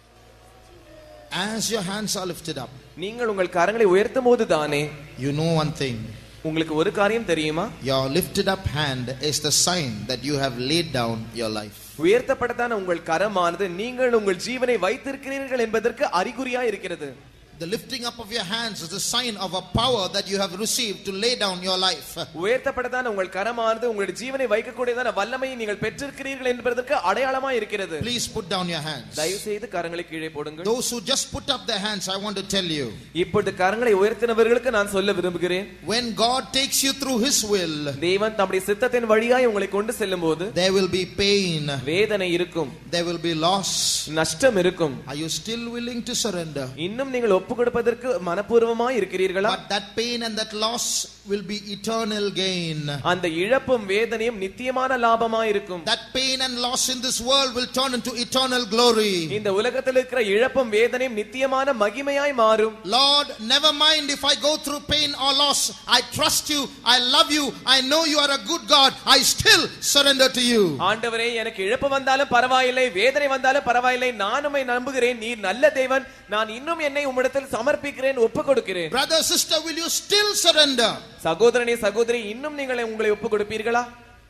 As your hands are lifted up, நீங்கள் உங்கள் கரங்களை உயர்த்தும் போது தானே you know one thing. உங்களுக்கு ஒரு காரியம் தெரியுமா? Your lifted up hand is the sign that you have laid down your life. உயர்த்தப்பட்டதான உங்கள் கரமானது நீங்கள் உங்கள் ஜீவனை வைத்திருக்கிறீர்கள் என்பதற்கு அறிகுறியா இருக்கிறது. The lifting up of your hands is a sign of a power that you have received to lay down your life. உயர்த்தப்பட்டதான உங்கள் கரமானது உங்களுடைய ஜீவனை வைக்கக்கூடியதான வல்லமையை நீங்கள் பெற்றிருக்கிறீர்கள் என்பதற்கு அடையாளமா இருக்கிறது. Please put down your hands. தயவு செய்து கரங்களை கீழே போடுங்கள். Those who just put up their hands, I want to tell you. இப்பொழுது கரங்களை உயர்த்தினவர்களுக்கு நான் சொல்ல விரும்புகிறேன். When God takes you through His will, தேவன் தம்முடைய சித்தத்தின் வழியாய் உங்களை கொண்டு செல்லும்போது there will be pain. வேதனை இருக்கும். There will be loss. நஷ்டம் இருக்கும். Are you still willing to surrender? இன்னும் நீங்கள் ஒப்பு கொடுப்பதற்கு மனப்பூர்வமாய் இருக்கிறீர்களா? But that pain and that loss will be eternal gain. அந்த இழப்பும் வேதனையும் நித்தியமான லாபமாய் இருக்கும். That pain and loss in this world will turn into eternal glory. இந்த உலகத்தில் இருக்கிற இழப்பும் வேதனையும் நித்தியமான மகிமையாய் மாறும். Lord, never mind if I go through pain or loss. I trust you. I love you. I know you are a good God. I still surrender to you. ஆண்டவரே, எனக்கு இழப்பு வந்தாலும் பரவாயில்லை, வேதனை வந்தாலும் பரவாயில்லை, நான் உம்மை நம்புகிறேன். நீர் நல்ல தேவன். நான் இன்னும் என்னை உம்மிடத்தில் சமர்ப்பிக்கிறேன், ஒப்புக் கொடுக்கிறேன். Brother, sister, will you still surrender? சகோதரனே, சகோதரி, இன்னும் நீங்கள் உங்களை ஒப்புக் கொடுப்பீர்களா?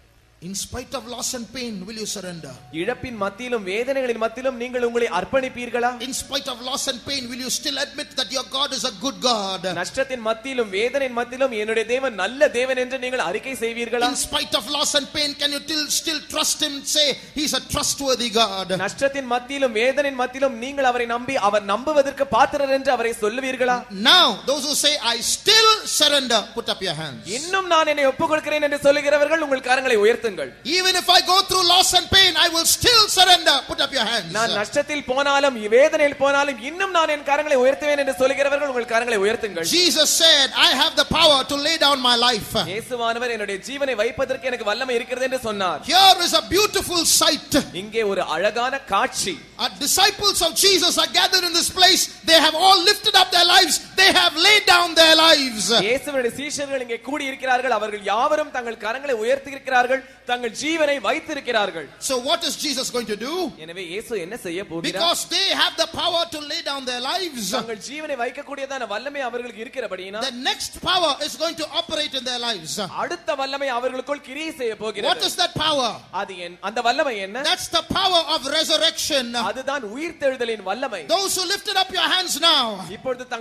In spite of loss and pain, will you surrender? இழப்பின் மத்தியிலும் வேதனைகளின் மத்தியிலும் நீங்கள் உங்களை அர்ப்பணிப்பீர்களா? In spite of loss and pain, will you still admit that your God is a good God? நஷ்டத்தின் மத்தியிலும் வேதனையின் மத்தியிலும் என்னுடைய தேவன் நல்ல தேவன் என்று நீங்கள் அறிக்கை செய்வீர்களா? In spite of loss and pain, can you still trust Him? Say He's a trustworthy God. நஷ்டத்தின் மத்தியிலும் வேதனையின் மத்தியிலும் நீங்கள் அவரை நம்பி அவர் நம்புவதற்கு பாத்திரர் என்று அவரை சொல்லுவீர்களா? Now, those who say I still surrender, put up your hands. இன்னும் நான் என்னை ஒப்புக் கொடுக்கிறேன் என்று சொல்லுகிறவர்கள் உங்கள் கரங்களை உயர்த்துங்கள். Even if I go through loss and pain, I will still surrender. Put up your hands. நான் நஷ்டத்தில் போனாலும் வேதனையில் போனாலும் இன்னும் நான் என் கரங்களை உயர்த்துவேன் என்று சொல்லுகிறவர்கள் உங்கள் கரங்களை உயர்த்துங்கள். Jesus said, I have the power to lay down my life. இயேசுவானவர் என்னுடைய ஜீவனை வைப்பதற்கு எனக்கு வல்லமை இருக்கிறது என்று சொன்னார். Here is a beautiful sight. இங்கே ஒரு அழகான காட்சி. Disciples of Jesus are gathered in this place. They have all lifted up their lives. They have laid down their lives. இயேசுவினுடைய சீஷர்கள் இங்கே கூடி இருக்கிறார்கள். அவர்கள் யாவரும் தங்கள் கரங்களை உயர்த்தி இருக்கிறார்கள், தங்கள் ஜீவனை வைத்திருக்கிறார்கள். So what is Jesus going to do? எனவே இயேசு என்ன செய்ய போகிறார்? Because they have the power to lay down their lives. தங்கள் ஜீவனை வைக்கக்கூடியதான வல்லமை அவர்களுக்கு இருக்கிறபடியினால் the next power is going to operate in their lives. அடுத்த வல்லமை அவர்களுக்குள் கிரியை செய்ய போகிறது. What is that power? அந்த வல்லமை என்ன? That's the power of resurrection. அதுதான் உயிர்த்தெழுதலின் வல்லமை. Those who lifted up your hands now, இப்பொழுது தங்கள் கரங்களை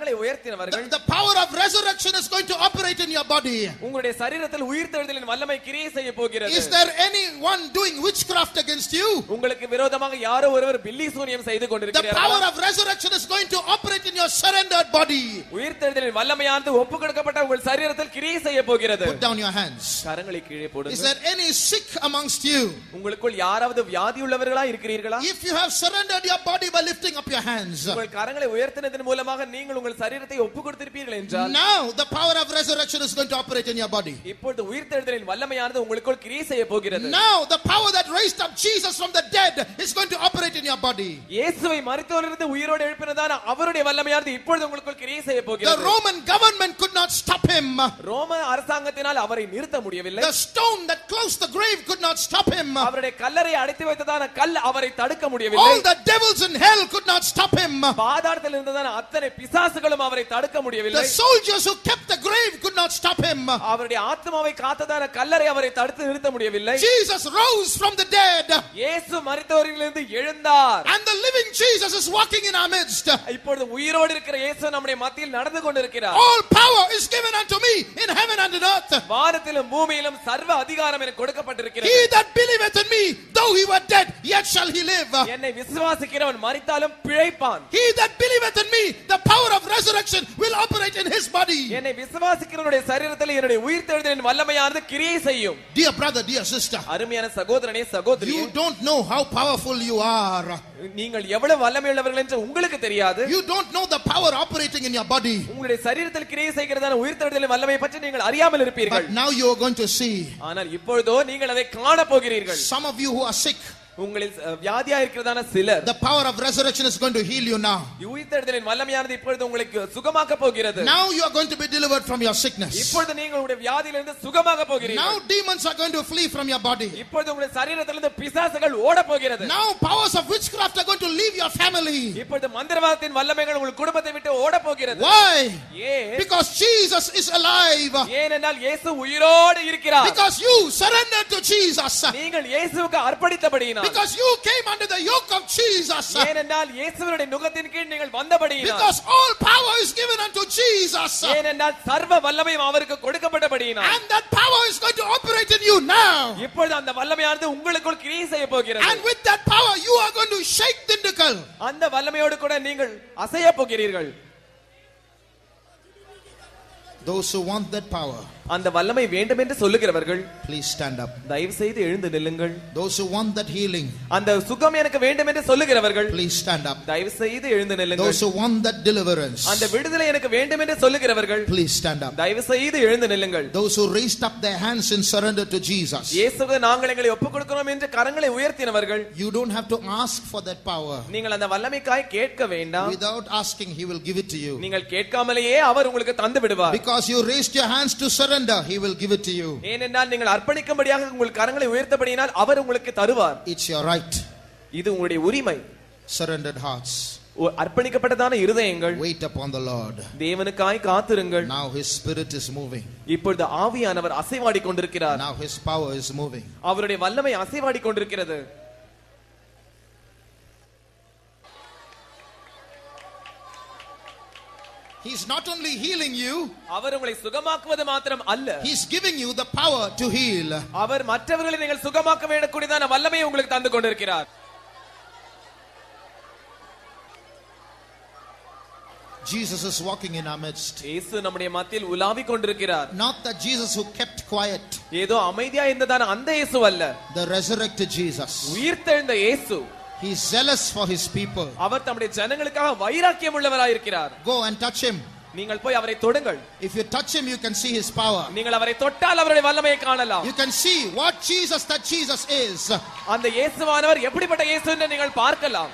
கரங்களை உயர்த்தினவர்கள் the power of resurrection is going to operate in your body. உங்களுடைய சரீரத்தில் உயிர்த்தெழுதலின் வல்லமை கிரியை செய்ய போகிறது. Is there anyone doing witchcraft against you? உங்களுக்கு விரோதமாக யாரோ ஒருவர் பில்லி சூனியம் செய்து கொண்டிருக்கிறார்கள். The power of resurrection is going to operate in your surrendered body. உயிர்த்தெழுதலின் வல்லமையானது ஒப்புக்கொடுக்கப்பட்ட உங்கள் சரீரத்தில் கிரியை செய்ய போகிறது. Put down your hands. கரங்களை கீழே போடுங்க. Is there any sick amongst you? உங்களுக்குள் யாராவது வியாதி உள்ளவர்களா இருக்கிறீர்களா? If you have surrendered your body by lifting up your hands, உங்கள் கரங்களை உயர்த்தினதன் மூலமாக நீங்கள் உங்கள் சரீரத்தை ஒப்புக்கொடுத்திருப்பீர்கள் என்றால், now the power of resurrection is going to operate in your body. இப்பொழுது உயிர்த்தெழுதலின் வல்லமையானது உங்களுக்குள் கிரியை செய்ய போகிறது. Now the power that raised up Jesus from the dead is going to operate in your body. இயேசுவை மரித்தோரிலிருந்து உயிரோடு எழுப்பினதான அவருடைய வல்லமையானது இப்பொழுது உங்களுக்குள் கிரியை செய்ய போகிறது. The Roman government could not stop him. ரோம அரசாங்கத்தினால் அவரை நிறுத்த முடியவில்லை. The stone that closed the grave could not stop him. அவருடைய கல்லறை அடைத்து வைத்ததான கல் அவரை தடுக்க முடியவில்லை. All the devils in hell could not stop him. பாதாளத்தில் இருந்ததான அத்தனை பிசாசுகளும் அவரை தடுக்க முடியவில்லை. The soldiers who kept the grave could not stop him. அவருடைய ஆத்மாவை காத்ததான கல்லறை அவரை தடுத்து நிறுத்த முடியவில்லை. Jesus rose from the dead. இயேசு மரித்தோரிலிருந்து எழுந்தார். And the living Jesus is walking in our midst. இப்பொழுது உயிரோடு இருக்கிற இயேசு நம்முடைய மத்தியில் நடந்து கொண்டிருக்கிறார். All power is given unto me in heaven and in earth. வானத்திலும் பூமியிலும் சர்வ அதிகாரம் எனக்கு கொடுக்கப்பட்டிருக்கிறது. He that believeth in me, though he were dead, yet shall he live. என்னை விசுவாசிக்கிறவன் மரித்தாலும் பிழைப்பான். He that believeth in me, the power of resurrection will operate in his body. என்னை விசுவாசிக்கிறவனுடைய சரீரத்தில் என்னுடைய உயிர்த்தெழுதலின் வல்லமையானது கிரியை செய்யும். Dear brother, dear sister, அருமையான சகோதரனே சகோதரியே, you don't know how powerful you are. நீங்கள் எவ்வளவு வல்லமையுள்ளவர்கள் என்று உங்களுக்கு தெரியாது. You don't know the power operating in your body. உங்களுடைய சரீரத்தில் கிரியை செய்கிறதான உயிர்த்தெழுதலின் வல்லமையை பற்றி நீங்கள் அறியாமல் இருப்பீர்கள். But now you are going to see. ஆனால் இப்பொழுதோ நீங்கள் அதை காண போகிறீர்கள். Some of you who are sick, உங்களில் வியாதியா இருக்கிறதான சிலர், the power of resurrection is going to heal you now. உயிர்த்தெழுதலின் வல்லமையானது இப்பொழுது உங்களுக்கு சுகமாக்க போகிறது. Now you are going to be delivered from your sickness. இப்பொழுது நீங்கள் உங்களுடைய வியாதியிலிருந்து சுகமாக போகிறீர்கள். Now demons are going to flee from your body. இப்பொழுது உங்களுடைய சரீரத்திலிருந்து பிசாசுகள் ஓட போகிறது. Now powers of witchcraft are going to leave your family. இப்பொழுது மந்திரவாதத்தின் வல்லமைகள் உங்கள் குடும்பத்தை விட்டு ஓட போகிறது. Why? ஏன்? Because Jesus is alive. ஏனென்றால் இயேசு உயிரோடு இருக்கிறார். Because you surrendered to Jesus. நீங்கள் இயேசுவுக்கு அர்ப்பணித்தபடியினால். Because you came under the yoke of Jesus. ஏனென்றால் இயேசுவினுடைய நுகத்தின் கீழ் நீங்கள் வந்தபடியினால். Because all power is given unto Jesus. ஏனென்றால் சர்வ வல்லமையும் அவருக்கு கொடுக்கப்பட்டபடியினால். And that power is going to operate in you now. இப்பொழுது அந்த வல்லமையானது உங்களுக்குள் கிரியை செய்ய போகிறது. And with that power you are going to shake Dindigul. அந்த வல்லமையோடு கூட நீங்கள் அசைய போகிறீர்கள். Those who want that power, அந்த வல்லமை வேண்டும் என்று சொல்லுகிறவர்கள், please stand up. தயவு செய்து எழுந்து நில்லுங்கள். Those who want that healing, அந்த சுகம் எனக்கு வேண்டும் என்று சொல்லுகிறவர்கள், please stand up. தயவு செய்து எழுந்து நில்லுங்கள். Those who want that deliverance, அந்த விடுதலை எனக்கு வேண்டும் என்று சொல்லுகிறவர்கள், please stand up. தயவு செய்து எழுந்து நில்லுங்கள். Those who raised up their hands in surrender to Jesus, இயேசுவுக்கு நாங்கள் எங்களை ஒப்புக்கொடுக்கிறோம் என்று கரங்களை உயர்த்தினவர்கள், you don't have to ask for that power. நீங்கள் அந்த வல்லமைக்காய் கேட்க வேண்டாம். Without asking, he will give it to you. நீங்கள் கேட்காமலேயே அவர் உங்களுக்கு தந்து விடுவார். Because you raised your hands to surrender, he will give it to you. ஏனென்றால் நீங்கள் அர்ப்பணிக்கும்படியாக உங்கள் கரங்களை உயர்த்தபடியினால் அவர் உங்களுக்கு தருவார். It's your right. இது உங்களுடைய உரிமை. Surrendered hearts, அர்ப்பணிக்கப்பட்டதான இருதயங்கள், wait upon the Lord. தேவனுக்காய் காத்திருங்கள். Now his spirit is moving. இப்பொழுது ஆவியானவர் அசைவாடி கொண்டிருக்கிறார். Now his power is moving. அவருடைய வல்லமை அசைவாடி கொண்டிருக்கிறது. He's not only healing you, அவர் உங்களை சுகமாக்குவது மாத்திரம் அல்ல, he's giving you the power to heal. அவர் மற்றவர்களை நீங்கள் சுகமாக்க வேண்டியதான வல்லமையை உங்களுக்கு தந்து கொண்டிருக்கிறார். Jesus is walking in our midst. இயேசு நம்முடைய மத்தியில் உலாவிக் கொண்டிருக்கிறார். Not the Jesus who kept quiet. ஏதோ அமைதியா இருந்ததான அந்த இயேசு அல்ல, The resurrected Jesus. உயிர்த்தெழுந்த இயேசு. He is zealous for his people. அவர் தம்முடைய ஜனங்களுக்காக வைராக்கியம் உள்ளவராய் இருக்கிறார். Go and touch him. நீங்கள் போய் அவரை தொடுங்கள். If you touch him, you can see his power. நீங்கள் அவரை தொட்டால் அவருடைய வல்லமையை காணலாம். You can see what Jesus that Jesus is. அந்த இயேசுவானவர் எப்படிப்பட்ட இயேசு என்று நீங்கள் பார்க்கலாம்.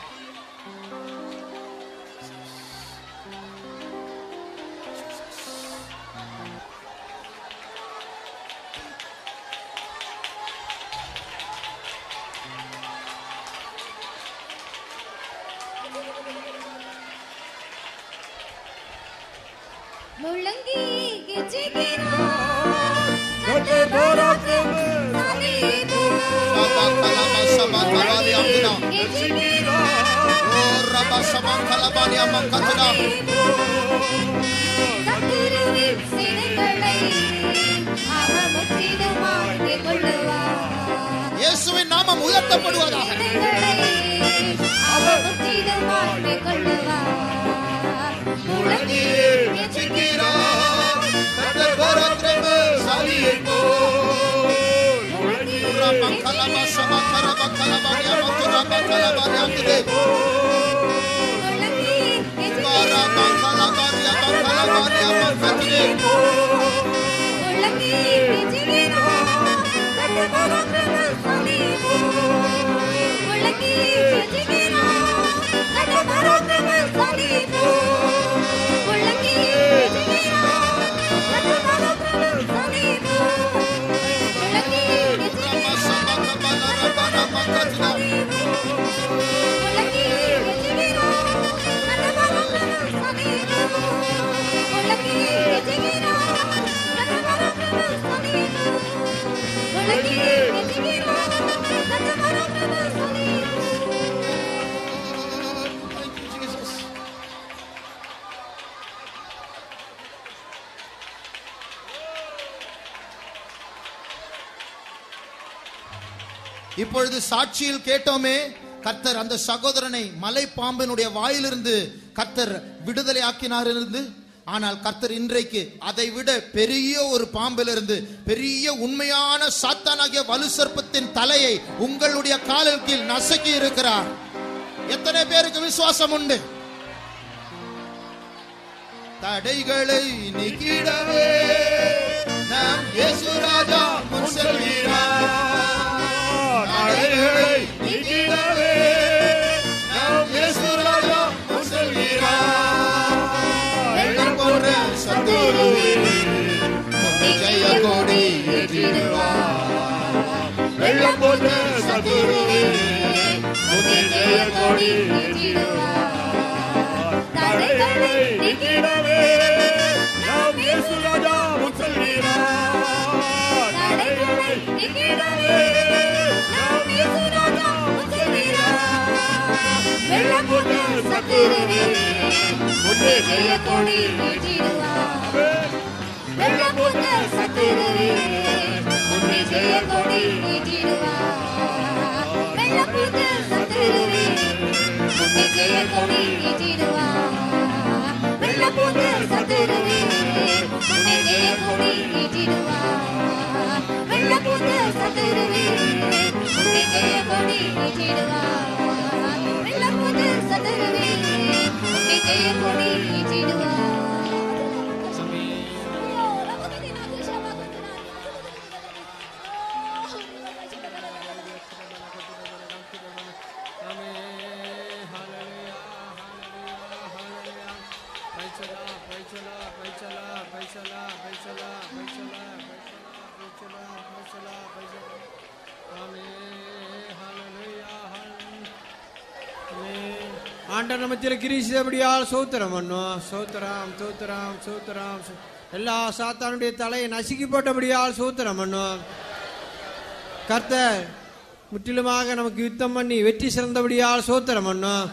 முள்ளங்கி கெச்சிகிறார் கட்டே போராக்கே சாலிதோ Shabakala sabakala amna. கெச்சிகிறார் இயேசுவின் நாமம் உயர்த்தப்படுவதாக. இப்பொழுது சாட்சியில் கேட்டோமே, கர்த்தர் அந்த சகோதரனை மலை பாம்பினுடைய வாயிலிருந்து கர்த்தர் விடுதலை ஆக்கினார் இருந்து. ஆனால் கர்த்தர் இன்றைக்கு அதை விட பெரிய ஒரு பாம்பிலிருந்து, பெரிய உண்மையான சாத்தானாகிய வலு சர்ப்பத்தின் தலையை உங்களுடைய காலின் கீழ் நசுக்கி இருக்கிறார். எத்தனை பேருக்கு விசுவாசம் உண்டு? தடைகளை நீக்கிடவே நாம் இயேசு ராஜா முன் செல்கிறார். தடைகளை நீக்கிடவே நாம் இயேசு ராஜா முன் செல்கிறார். வெள்ளம் போன்ற சத்துருவே ஜெய கொடி ஏற்றிடுவார். வெள்ளம் போன்ற சத்துருவே ஜெய கொடி ஏற்றிடுவார். தடைகளை நீக்கிடவே நாம் இயேசு ராஜா முன் செல்கிறார். தடைகளை நீக்கிடவே நாம் இயேசு ராஜா முன் செல்கிறார். வெள்ளம் போன்ற சத்துருவே முன்னே ஜெய கொடி ஏற்றிடுவார். வெள்ளம் போன்ற சத்துருவே முன்னே ஜெய கொடி ஏற்றிடுவார். வெள்ளம் போன்ற சத்துருவே முன்னே ஜெய கொடி ஏற்றிடுவார். வெள்ளம் போன்ற சத்துருவே முன்னே ஜெய கொடி ஏற்றிடுவார். வெள்ளம் போன்ற சத்துருவே முன்னே ஜெய கொடி ஏற்றிடுவார். வெள்ளம் போன்ற சத்துருவே முன்னே ஜெய கொடி ஏற்றிடுவார். ஆண்டவர் மத்தியில் கிரீசிதபடியால் சோத்திரம் பண்ணும். சோத்திரம் சோத்திரம் சோத்திரம். எல்லா சாத்தானுடைய தலையை நசுக்கி போட்டபடியால் சோத்திரம் பண்ணும். கர்த்தர் முற்றிலுமாக நமக்கு யுத்தம் பண்ணி வெற்றி சிறந்தபடியால் சோத்திரம் பண்ணும்.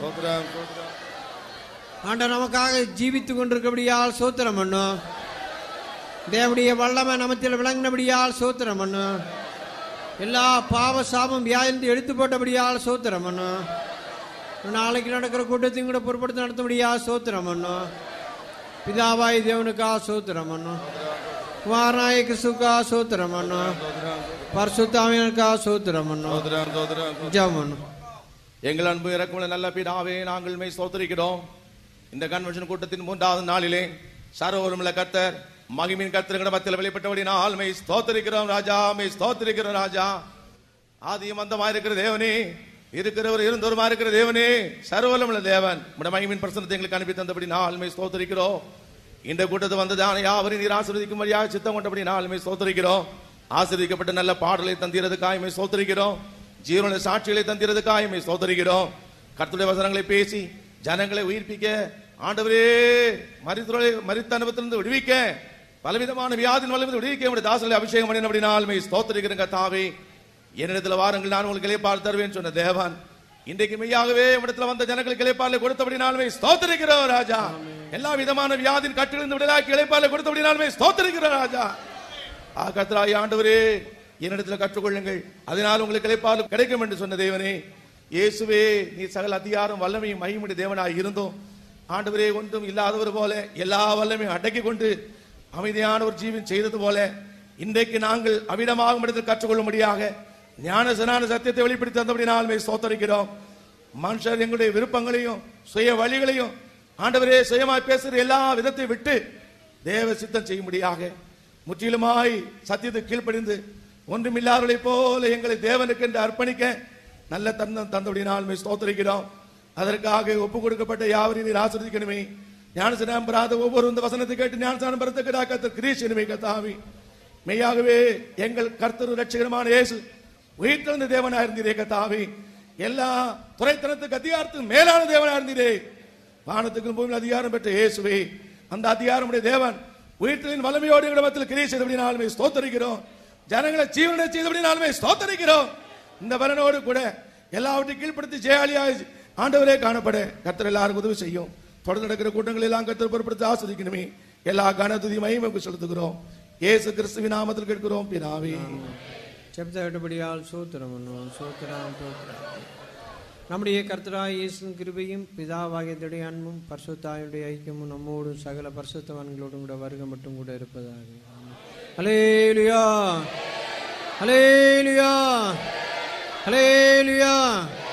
ஆண்டவர் நமக்காக ஜீவித்துக் கொண்டிருக்கபடியால் சோத்திரம் பண்ணும். தேவனுடைய வல்லமை நமத்தில் விளங்கினபடியால் சோத்திரம் பண்ணும். எல்லா பாவ சாபம் வியாதிலிருந்து எடுத்து போட்டபடியால் சோத்திரம் பண்ணும். நாளைக்கு நடக்கிற கூட்டத்தையும் கூட பொறுப்படுத்தி நடத்தபடியா சோத்திரம் பண்ணும். பிதாவாய் தேவனுக்கா சோத்திரம் பண்ணும். குமாரனாய கிறிஸ்துக்கா சோத்திரம் பண்ணும். பரிசுத்தாவியனுக்கா சோத்திரம் பண்ணும். ஜெபம் பண்ணும். எங்கள் அன்பு இறக்கமுள்ள நல்ல பிதாவே, நாங்கள் மெய் ஸ்தோத்திரிக்கிறோம். இந்த கன்வென்ஷன் கூட்டத்தின் 3வது நாளிலே சர்வவல்லமையுள்ள கர்த்தர் மகிமையின் கர்த்தர் மத்தியில் வெளிப்பட்டபடியால் மெய் ஸ்தோத்திரிக்கிறோம் ராஜா. மெய் ஸ்தோத்திரிக்கிறோம் ராஜா. ஆதியும் அந்தமாயிருக்கிற தேவனே, இருக்கிறவர் இருந்தோருமா இருக்கிற தேவனே, சர்வவல்லமையுள்ள தேவன், உம்முடைய மகிமையின் பிரசன்னத்தை எங்களுக்கு அனுப்பி தந்தபடி நாள்மை ஸ்தோத்திரிக்கிறோம். இந்த கூட்டத்தை வந்ததான யாவரையும் நீர் ஆசீர்வதிக்கும்படியாக சித்தம் கொண்டபடி நாள்மை ஸ்தோத்திரிக்கிறோம். ஆசீர்வதிக்கப்பட்ட நல்ல பாடலை தந்திரதுக்காய்மை ஸ்தோத்திரிக்கிறோம். ஜீவனுடைய சாட்சிகளை தந்திரதுக்காய்மை ஸ்தோத்திரிக்கிறோம். கர்த்தருடைய வசனங்களை பேசி ஜனங்களை உயிர்ப்பிக்க, ஆண்டவரே மரித்த அனுபவத்திலிருந்து விடுவிக்க, பலவிதமான வியாதியின் வல்லமிருந்து விடுவிக்க உடைய தாசர்களை அபிஷேகம் பண்ணினபடி நாள்மை ஸ்தோத்திரிக்கிறேன். கர்த்தாவே, என்னிடத்துல வாருங்கள், நான் உங்களுக்கு இளைப்பாறு தருவேன் சொன்ன தேவன், இன்றைக்கு மெய்யாகவே இடத்துல வந்த ஜனங்களுக்கு இளைப்பாறுதலை கொடுத்தபடினாலுமே ஸ்தோத்திரிக்கிறோம் ராஜா. எல்லா விதமான வியாதியின் கட்டிலிருந்து விடுதலாக்கி இளைப்பாறுதலை கொடுத்தபடினாலுமே ஸ்தோத்திரிக்கிறோம் ராஜா. கர்த்தராகிய ஆண்டவரே, என்னிடத்தில் கற்றுக்கொள்ளுங்கள், அதனால் உங்களுக்கு இளைப்பாறுதல் கிடைக்கும் என்று சொன்ன தேவனே, இயேசுவே, நீ சகல அதிகாரம் வல்லமையும் மகிமையுடைய தேவனாய் இருந்தோம் ஆண்டவரே, ஒன்றும் இல்லாதவர் போல எல்லா வல்லமையும் அடக்கி கொண்டு அமைதியான ஒரு ஜீவன் செய்தது போல இன்றைக்கு நாங்கள் அவிடமாகும் இடத்தில் கற்றுக்கொள்ளும்படியாக ஞான சனான சத்தியத்தை வெளிப்படுத்தி தந்தபடினாலுமே ஸ்தோத்திரிக்கிறோம். மனுஷர் எங்களுடைய விருப்பங்களையும் சுய வழிகளையும் ஆண்டவரே சுயமாய் பேசுகிற எல்லா விதத்தை விட்டு தேவ சித்தம் செய்யும்படியாக முற்றிலுமாய் சத்தியத்தை கீழ்ப்படிந்து ஒன்றுமில்லாதவர்களை போல எங்களை தேவனுக்கு என்று அர்ப்பணிக்க நல்ல தந்தம் தந்தபடினாலுமே ஸ்தோத்திரிக்கிறோம். அதற்காக ஒப்பு கொடுக்கப்பட்ட யாவரையும் நீர் ஆசீர்வதிக்கணுமே. ஞானஸ்நானம் பெறாத ஒவ்வொரு இந்த வசனத்தை கேட்டு ஞானஸ்நானம் பெறத்தக்கதாக கர்த்தர் கிரீஷனுமே கர்த்தாவே, மெய்யாகவே எங்கள் கர்த்தர் இரட்சகருமான இயேசு உயிர்த்தெழுந்த தேவனாக இருந்தீரே கர்த்தாவே, எல்லா துறைத்தனத்துக்கு அதிகாரத்துக்கு மேலான தேவனாக இருந்தீரே. வானத்துக்கும் பூமியில் அதிகாரம் பெற்ற இயேசுவே, அந்த அதிகாரமுடைய தேவன் உயிர்த்தலின் வல்லமையோடு எங்கள் மத்தியில் கிரியை செய்தபடினாலுமே ஸ்தோத்திரிக்கிறோம். ஜனங்களை ஜீவனை செய்தபடினாலுமே ஸ்தோத்திரிக்கிறோம். இந்த பலனோடு கூட எல்லாவற்றையும் கீழ்ப்படுத்தி ஜெயாலியாக ஆண்டவரே காணப்பட கர்த்தர் எல்லாருக்கும் உதவி செய்யும். தொடர்ந்து நடக்கிற கூட்டங்கள் எல்லாம் கர்த்தர் பொறுப்படுத்தி ஆஸ்வதிக்கணுமே. எல்லா கனதுதி மகிமைக்கு செலுத்துகிறோம். இயேசு கிறிஸ்துவின் நாமத்தில் கேட்கிறோம் பிதாவே. செப்தபடியால் சோத்திரம் பண்ணுவோம். சோத்திரம் நம்முடைய கர்த்தராகிய இயேசுவின் கிருபையும் பிதாவாகிய தேவனுடைய அன்பும் பரிசுத்தாவினுடைய ஐக்கியமும் நம்மோடும் சகல பரிசுத்தவான்களோடும் கூட வருகை மட்டும் கூட இருப்பதாக. ஹல்லேலூயா, ஹல்லேலூயா, ஹல்லேலூயா.